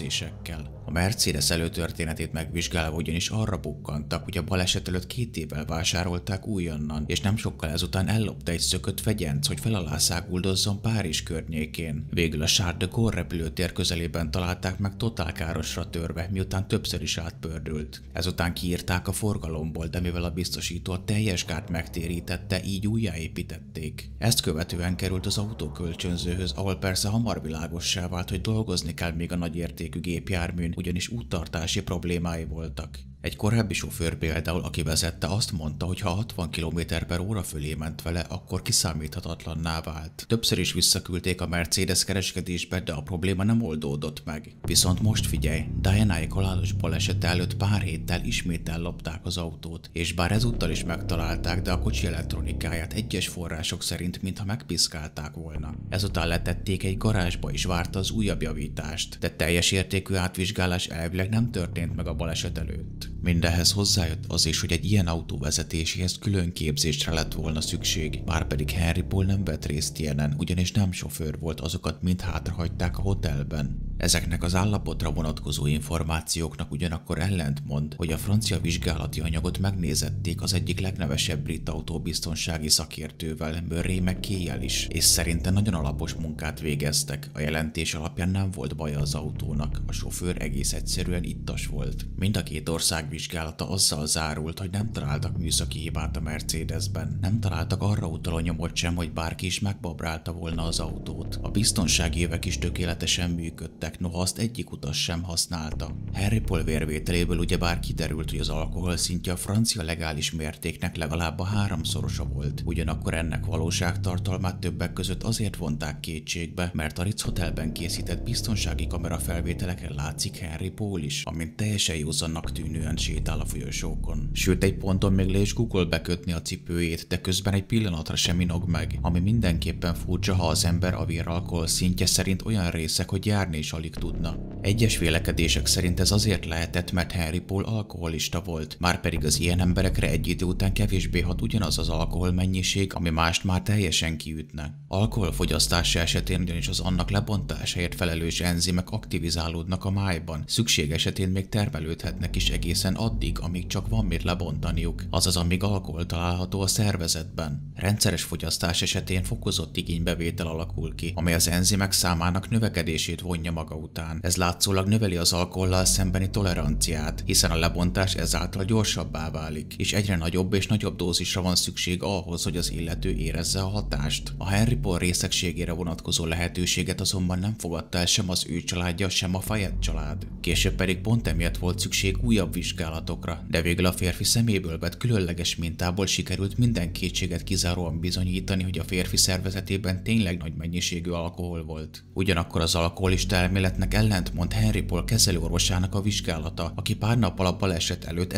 Speaker 1: megjegyzésekkel. A Mercedes előtörténetét megvizsgálva ugyanis arra bukkantak, hogy a baleset előtt 2 évvel vásárolták újonnan, és nem sokkal ezután ellopta egy szökött fegyenc, hogy fel alá száguldozzon Párizs környékén. Végül a Charles de Gaulle repülőtér közelében találták meg totálkárosra törve, miután többször is átpördült. Ezután kiírták a forgalomból, de mivel a biztosító a teljes kárt megtérítette, így újjáépítették. Ezt követően került az autókölcsönzőhöz, ahol persze hamar világossá vált, hogy dolgozni kell még a nagyértékű gépjárműn, ugyanis úttartási problémái voltak. Egy korábbi sofőr például, aki vezette, azt mondta, hogy ha 60 km/h fölé ment vele, akkor kiszámíthatatlanná vált. Többször is visszaküldték a Mercedes kereskedésbe, de a probléma nem oldódott meg. Viszont most figyelj, Diana-ék halálos balesete előtt pár héttel ismét ellopták az autót, és bár ezúttal is megtalálták, de a kocsi elektronikáját egyes források szerint mintha megpiszkálták volna. Ezután letették egy garázsba és várta az újabb javítást, de teljes értékű átvizsgálás elvileg nem történt meg a baleset előtt. Mindehhez hozzájött az is, hogy egy ilyen autó vezetéséhez külön képzésre lett volna szükség, márpedig Henry Paul nem vett részt ilyenen, ugyanis nem sofőr volt, azokat mind hátrahagyták a hotelben. Ezeknek az állapotra vonatkozó információknak ugyanakkor ellentmond, hogy a francia vizsgálati anyagot megnézették az egyik legnevesebb brit autóbiztonsági szakértővel, Murray McKay-jel is, és szerinte nagyon alapos munkát végeztek. A jelentés alapján nem volt baja az autónak, a sofőr egész egyszerűen ittas volt. Mind a két ország vizsgálata azzal zárult, hogy nem találtak műszaki hibát a Mercedesben. Nem találtak arra utaló nyomot sem, hogy bárki is megbabrálta volna az autót. A biztonsági évek is tökéletesen működtek, noha azt egyik utas sem használta. Henry Paul vérvételéből ugyebár kiderült, hogy az alkohol szintje a francia legális mértéknek legalább a 3-szorosa volt. Ugyanakkor ennek valóságtartalmát többek között azért vonták kétségbe, mert a Ritz Hotelben készített biztonsági kamerafelvételeken látszik Henry Paul is, amint teljesen józannak tűnően sétál a folyosókon. Sőt, egy ponton még le is Google bekötni a cipőjét, de közben egy pillanatra sem inog meg, ami mindenképpen furcsa, ha az ember a véralkohol szintje szerint olyan részek, hogy járni is alig tudna. Egyes vélekedések szerint ez azért lehetett, mert Henry Paul alkoholista volt, márpedig az ilyen emberekre egy idő után kevésbé hat ugyanaz az alkoholmennyiség, ami mást már teljesen kiütne. Alkoholfogyasztása esetén ugyanis az annak lebontásáért felelős enzimek aktivizálódnak a májban, szükség esetén még termelődhetnek is egészen addig, amíg csak van mit lebontaniuk, azaz amíg alkohol található a szervezetben. Rendszeres fogyasztás esetén fokozott igénybevétel alakul ki, amely az enzimek számának növekedését vonja maga után. Ez látszólag növeli az alkohollal szembeni toleranciát, hiszen a lebontás ezáltal gyorsabbá válik, és egyre nagyobb és nagyobb dózisra van szükség ahhoz, hogy az illető érezze a hatást. A Henry Paul részegségére vonatkozó lehetőséget azonban nem fogadta el sem az ő családja, sem a Fayette család. Később pedig pont emiatt volt szükség újabb vizsgálatokra, de végül a férfi szeméből vett különleges mintából sikerült minden kétséget kizáróan bizonyítani, hogy a férfi szervezetében tényleg nagy mennyiségű alkohol volt. Ugyanakkor az alkoholista elméletnek ellentmond Henry Paul kezelőorvosának a vizsgálata, aki pár nappal a baleset előtt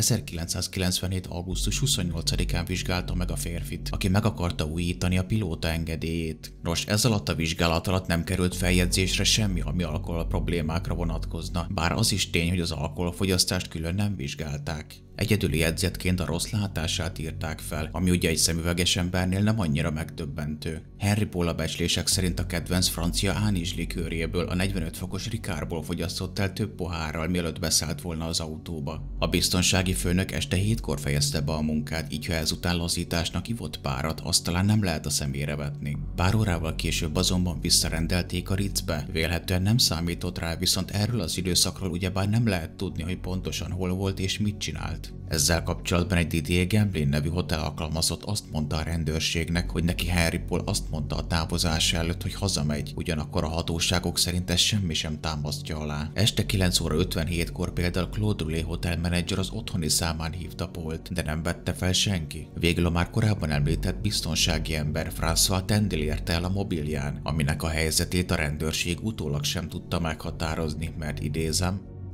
Speaker 1: 1997. augusztus 28-án vizsgálta meg a férfit, aki meg akarta újítani a pilóta engedélyét. Nos, ez alatt a vizsgálat alatt nem került feljegyzésre semmi, ami alkohol problémákra vonatkozna, bár az is tény, hogy az alkoholfogyasztást külön nem vizsgálták. Egyedüli jegyzetként a rossz látását írták fel, ami ugye egy szemüveges embernél nem annyira megdöbbentő. Henry Paul a becslések szerint a kedvenc francia ánizs likőrjéből, a 45 fokos Ricardból fogyasztott el több pohárral, mielőtt beszállt volna az autóba. A biztonsági főnök este 7-kor fejezte be a munkát, így ha ezután lazításnak ivott párat, azt talán nem lehet a szemére vetni. Pár órával később azonban visszarendelték a Ritzbe. Vélhetően nem számított rá, viszont erről az időszakról ugyebár nem lehet tudni, hogy pontosan hol volt és mit csinált. Ezzel kapcsolatban egy Didier Gamblin nevű hotel alkalmazott azt mondta a rendőrségnek, hogy neki Henry Paul azt mondta a távozása előtt, hogy hazamegy, ugyanakkor a hatóságok szerint ez semmi sem támasztja alá. Este 9 óra 57-kor például Claude Roulet hotelmenedzser az otthoni számán hívta Pault, de nem vette fel senki. Végül a már korábban említett biztonsági ember François Tendil érte el a mobilján, aminek a helyzetét a rendőrség utólag sem tudta meghatározni, mert idézem,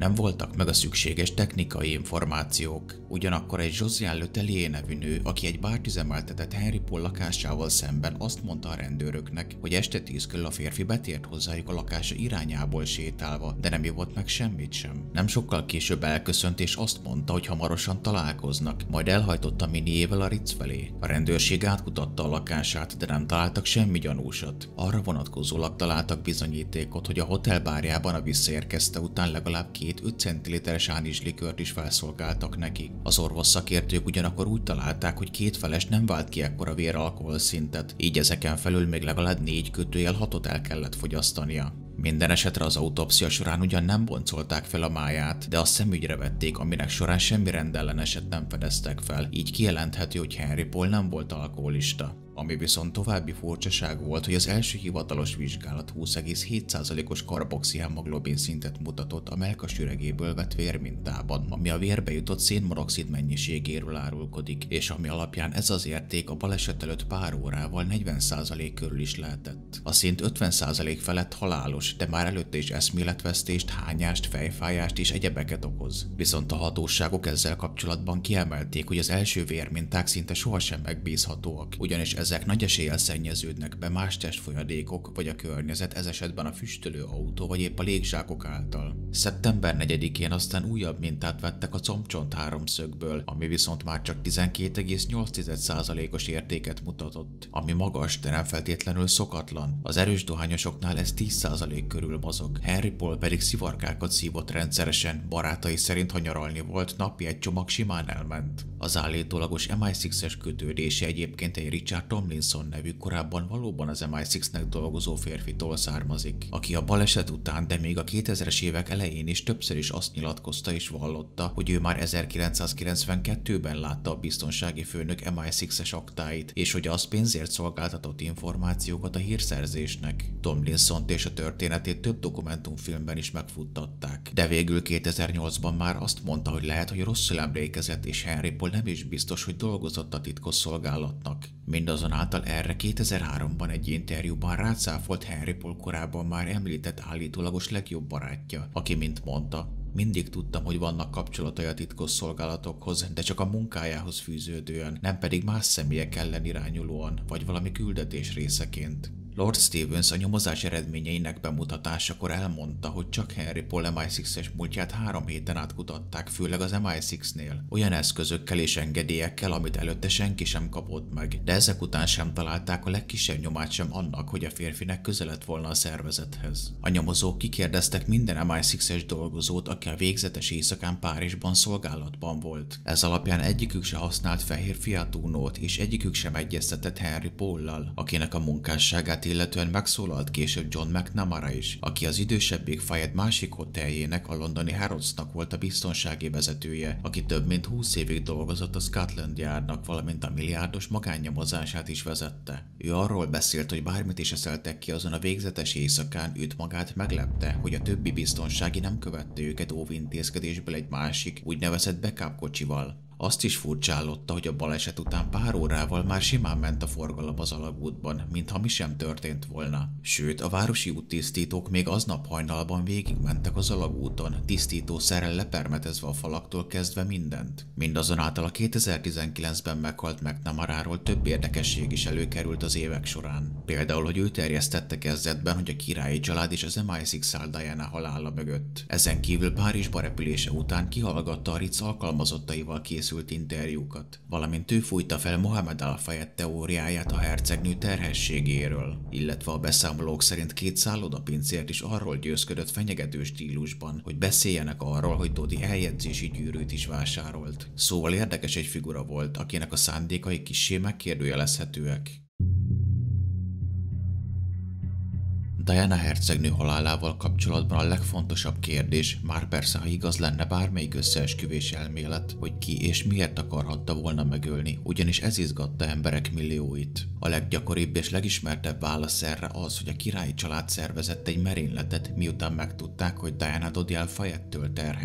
Speaker 1: Nem voltak meg a szükséges technikai információk, ugyanakkor egy Josiane Le Tellier nevű nő, aki egy bárt üzemeltetett Henry Paul lakásával szemben, azt mondta a rendőröknek, hogy este 10 körül a férfi betért hozzájuk a lakása irányából sétálva, de nem ivott meg semmit sem. Nem sokkal később elköszönt és azt mondta, hogy hamarosan találkoznak, majd elhajtott a miniével a Ritz felé. A rendőrség átkutatta a lakását, de nem találtak semmi gyanúsat. Arra vonatkozólag találtak bizonyítékot, hogy a hotel bárjában a visszaérkezte után legalább 2 5 centiliteres ánizslikört is felszolgáltak neki. Az orvos szakértők ugyanakkor úgy találták, hogy két feles nem vált ki ekkora véralkohol szintet, így ezeken felül még legalább 4/6-ot el kellett fogyasztania. Minden esetre az autópszia során ugyan nem boncolták fel a máját, de azt szemügyre vették, aminek során semmi rendelleneset nem fedeztek fel, így kijelenthető, hogy Henry Paul nem volt alkoholista. Ami viszont további furcsaság volt, hogy az első hivatalos vizsgálat 20,7%-os karboxihemoglobin szintet mutatott a mellkas üregéből vett vérmintában, ami a vérbe jutott szénmonoxid mennyiségéről árulkodik, és ami alapján ez az érték a baleset előtt pár órával 40% körül is lehetett. A szint 50% felett halálos, de már előtte is eszméletvesztést, hányást, fejfájást és egyebeket okoz. Viszont a hatóságok ezzel kapcsolatban kiemelték, hogy az első vérminták szinte sohasem megbízhatóak, ugyanis ezek nagy eséllyel szennyeződnek be más testfolyadékok vagy a környezet, ez esetben a füstölő autó vagy épp a légzsákok által. Szeptember 4-én aztán újabb mintát vettek a combcsont háromszögből, ami viszont már csak 12,8%-os értéket mutatott, ami magas, de nem feltétlenül szokatlan. Az erős dohányosoknál ez 10% körül mozog. Henry Paul pedig szivarkákat szívott rendszeresen, barátai szerint ha nyaralni volt, napi egy csomag simán elment. Az állítólagos MI6-es kötődése egyébként egy Richard Tomlinson nevű korábban valóban az MI6-nek dolgozó férfitól származik, aki a baleset után, de még a 2000-es évek elején is többször is azt nyilatkozta és vallotta, hogy ő már 1992-ben látta a biztonsági főnök MI6-es aktáit, és hogy az pénzért szolgáltatott információkat a hírszerzésnek. Tomlinsont és a történetét több dokumentumfilmben is megfuttatták, de végül 2008-ban már azt mondta, hogy lehet, hogy rosszul emlékezett, és Henry Paul nem is biztos, hogy dolgozott a titkosszolgálatnak. Mindazonáltal erre 2003-ban egy interjúban rácáfolt Henry Paul korábban már említett állítólagos legjobb barátja, aki mint mondta, mindig tudtam, hogy vannak kapcsolatai a titkosszolgálatokhoz, de csak a munkájához fűződően, nem pedig más személyek ellen irányulóan, vagy valami küldetés részeként. Lord Stevens a nyomozás eredményeinek bemutatásakor elmondta, hogy csak Henry Paul MI6-es múltját 3 héten át kutatták, főleg az MI6-nél. Olyan eszközökkel és engedélyekkel, amit előtte senki sem kapott meg, de ezek után sem találták a legkisebb nyomát sem annak, hogy a férfinek köze lett volna a szervezethez. A nyomozók kikérdeztek minden MI6-es dolgozót, aki a végzetes éjszakán Párizsban szolgálatban volt. Ez alapján egyikük se használt fehér Fiat Unót, és egyikük sem egyeztetett Henry Paullal, akinek a munkásságát illetően megszólalt később John McNamara is, aki az idősebbik Fayette másik hoteljének, a londoni Harrodsnak volt a biztonsági vezetője, aki több mint 20 évig dolgozott a Scotland Yardnak, valamint a milliárdos magánnyomozását is vezette. Ő arról beszélt, hogy bármit is eszeltek ki azon a végzetes éjszakán, őt magát meglepte, hogy a többi biztonsági nem követte őket óvintézkedésből egy másik, úgynevezett backup kocsival. Azt is furcsálotta, hogy a baleset után pár órával már simán ment a forgalom az alagútban, mintha mi sem történt volna. Sőt, a városi úttisztítók még aznap hajnalban végigmentek az alagúton, tisztítószerrel lepermetezve a falaktól kezdve mindent. Mindazonáltal a 2019-ben meghalt McNamara-ról több érdekesség is előkerült az évek során. Például, hogy ő terjesztette kezdetben, hogy a királyi család és az MI6 áll Diana halála mögött. Ezen kívül Párizsba repülése után kihallgatta a Ritz alkalmazottaival készült interjúkat, valamint ő fújta fel Mohamed Al-Fayed teóriáját a hercegnő terhességéről, illetve a beszámolók szerint 2 szállodapincért is arról győzködött fenyegető stílusban, hogy beszéljenek arról, hogy Dodi eljegyzési gyűrűt is vásárolt. Szóval érdekes egy figura volt, akinek a szándékai kissé megkérdőjelezhetőek. Diana hercegnő halálával kapcsolatban a legfontosabb kérdés, már persze ha igaz lenne bármelyik összeesküvés elmélet, hogy ki és miért akarhatta volna megölni, ugyanis ez izgatta emberek millióit. A leggyakoribb és legismertebb válasz erre az, hogy a királyi család szervezett egy merényletet, miután megtudták, hogy Diana Dodi Al-Fayedtől terhes.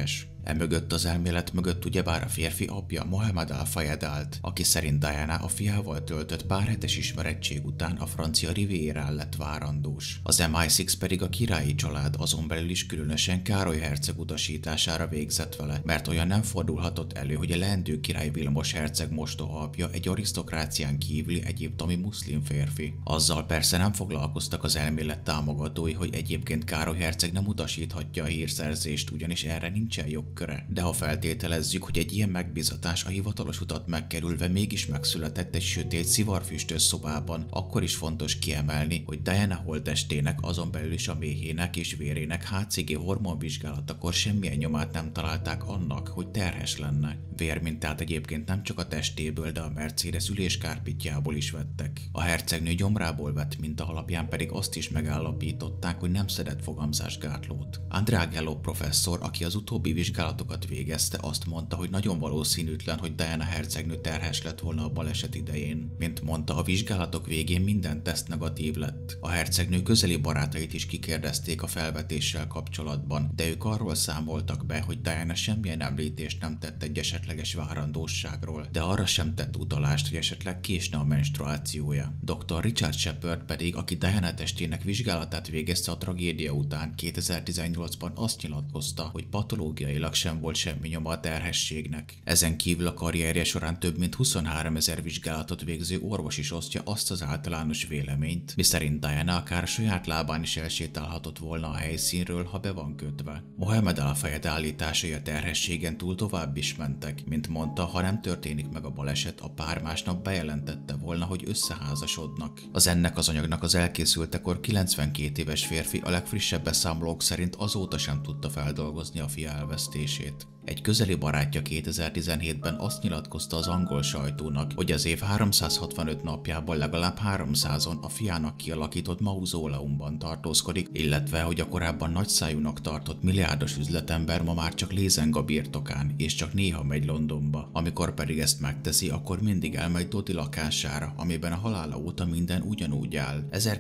Speaker 1: Emögött az elmélet mögött ugyebár a férfi apja, Mohammed al-Fayed állt, aki szerint Diana a fiával töltött pár hetes ismerettség után a francia Rivierán lett várandós. Az MI6 pedig a királyi család, azon belül is különösen Károly herceg utasítására végzett vele, mert olyan nem fordulhatott elő, hogy a leendő király Vilmos herceg mostoha apja egy arisztokrácián kívüli egyiptomi muszlim férfi. Azzal persze nem foglalkoztak az elmélet támogatói, hogy egyébként Károly herceg nem utasíthatja a hírszerzést, ugyanis erre nincsen jogköre. De ha feltételezzük, hogy egy ilyen megbízatás a hivatalos utat megkerülve mégis megszületett egy sötét, szivarfüstös szobában, akkor is fontos kiemelni, hogy Diana holttestének, azon belül is a méhének és vérének HCG hormonvizsgálatakor semmilyen nyomát nem találták annak, hogy terhes lenne. Vérmintát egyébként nem csak a testéből, de a Mercedes üléskárpitjából is vettek. A hercegnő gyomrából vett minta alapján pedig azt is megállapították, hogy nem szedett fogamzásgátlót. Andrea Gallo professzor, aki az utóbbi vizsgálatokat végezte, azt mondta, hogy nagyon valószínűtlen, hogy Diana hercegnő terhes lett volna a baleset idején. Mint mondta, a vizsgálatok végén minden teszt negatív lett. A hercegnő közeli barátait is kikérdezték a felvetéssel kapcsolatban, de ők arról számoltak be, hogy Diana semmilyen említést nem tett egy esetleges várandóságról, de arra sem tett utalást, hogy esetleg késne a menstruációja. Dr. Richard Shepard pedig, aki Diana testének vizsgálatát végezte a tragédia után 2018-ban azt nyilatkozta, hogy patológiailag sem volt semmi nyoma a terhességnek. Ezen kívül a karrierje során több mint 23 000 vizsgálatot végző orvos is osztja azt az általános véleményt, miszerint Diana akár a saját lábán is elsétálhatott volna a helyszínről, ha be van kötve. Mohammed al-Fayed állításai a terhességen túl tovább is mentek, mint mondta, ha nem történik meg a baleset, a pár másnap bejelentette volna, hogy összeházasodnak. Az ennek az anyagnak az elkészültekor 92 éves férfi a legfrissebb beszámolók szerint azóta sem tudta feldolgozni a fia elvesztését. Egy közeli barátja 2017-ben azt nyilatkozta az angol sajtónak, hogy az év 365 napjában legalább 300-on a fiának kialakított mauzóleumban tartózkodik, illetve hogy a korábban nagyszájúnak tartott milliárdos üzletember ma már csak lézeng a birtokán, és csak néha megy Londonba. Amikor pedig ezt megteszi, akkor mindig elmegy Dodi lakására, amiben a halála óta minden ugyanúgy áll.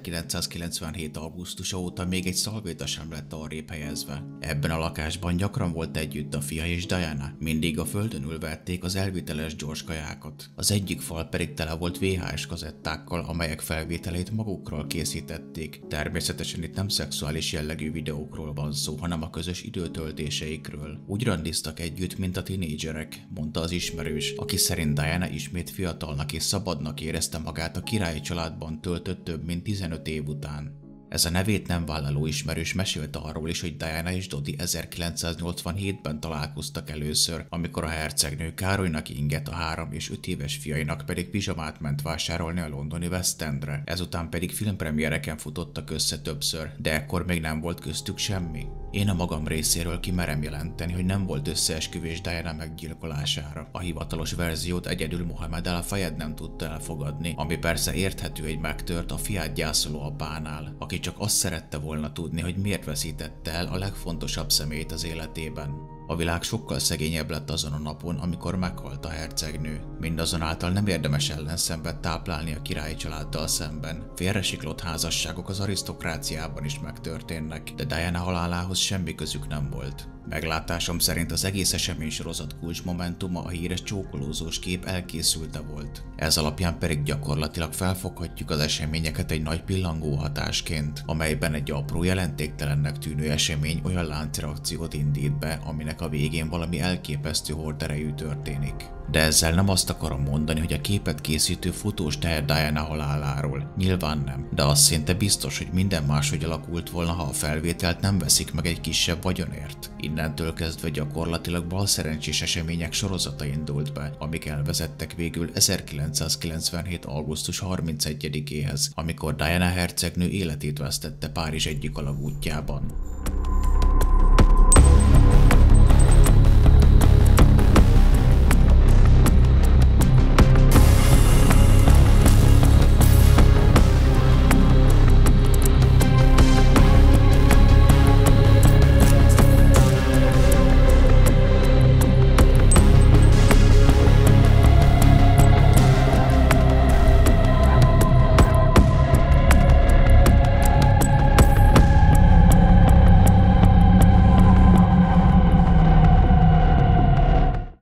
Speaker 1: 1997. augusztusa óta még egy szalvéta sem lett arrébb helyezve. Ebben a lakásban gyakran volt együtt a fia és Diana, mindig a földön ülvették az elviteles gyors kajákat. Az egyik fal pedig tele volt VHS kazettákkal, amelyek felvételét magukról készítették. Természetesen itt nem szexuális jellegű videókról van szó, hanem a közös időtöltéseikről. Úgy randiztak együtt, mint a tinédzserek, mondta az ismerős, aki szerint Diana ismét fiatalnak és szabadnak érezte magát a királyi családban töltött több mint 15 év után. Ez a nevét nem vállaló ismerős mesélte arról is, hogy Diana és Dodi 1987-ben találkoztak először, amikor a hercegnő Károlynak inget, a 3 és 5 éves fiainak pedig pizsamát ment vásárolni a londoni West Endre. Ezután pedig filmpremiereken futottak össze többször, de ekkor még nem volt köztük semmi. Én a magam részéről kimerem jelenteni, hogy nem volt összeesküvés Diana meggyilkolására. A hivatalos verziót egyedül Mohammed al-Fayed nem tudta elfogadni, ami persze érthető egy megtört, a fiát gyászoló apánál, aki csak azt szerette volna tudni, hogy miért veszítette el a legfontosabb személyt az életében. A világ sokkal szegényebb lett azon a napon, amikor meghalt a hercegnő. Mindazonáltal nem érdemes ellenszenvet táplálni a királyi családdal szemben. Félresiklott házasságok az arisztokráciában is megtörténnek, de Diana halálához semmi közük nem volt. Meglátásom szerint az egész eseménysorozat kulcsmomentuma a híres csókolózós kép elkészülte volt. Ez alapján pedig gyakorlatilag felfoghatjuk az eseményeket egy nagy pillangó hatásként, amelyben egy apró jelentéktelennek tűnő esemény olyan láncreakciót indít be, aminek a végén valami elképesztő horderejű történik. De ezzel nem azt akarom mondani, hogy a képet készítő fotós tehet Diana haláláról. Nyilván nem, de az szinte biztos, hogy minden máshogy alakult volna, ha a felvételt nem veszik meg egy kisebb vagyonért. Innentől kezdve gyakorlatilag balszerencsés események sorozata indult be, amik elvezettek végül 1997. augusztus 31-éhez, amikor Diana hercegnő életét vesztette Párizs egyik alagútjában.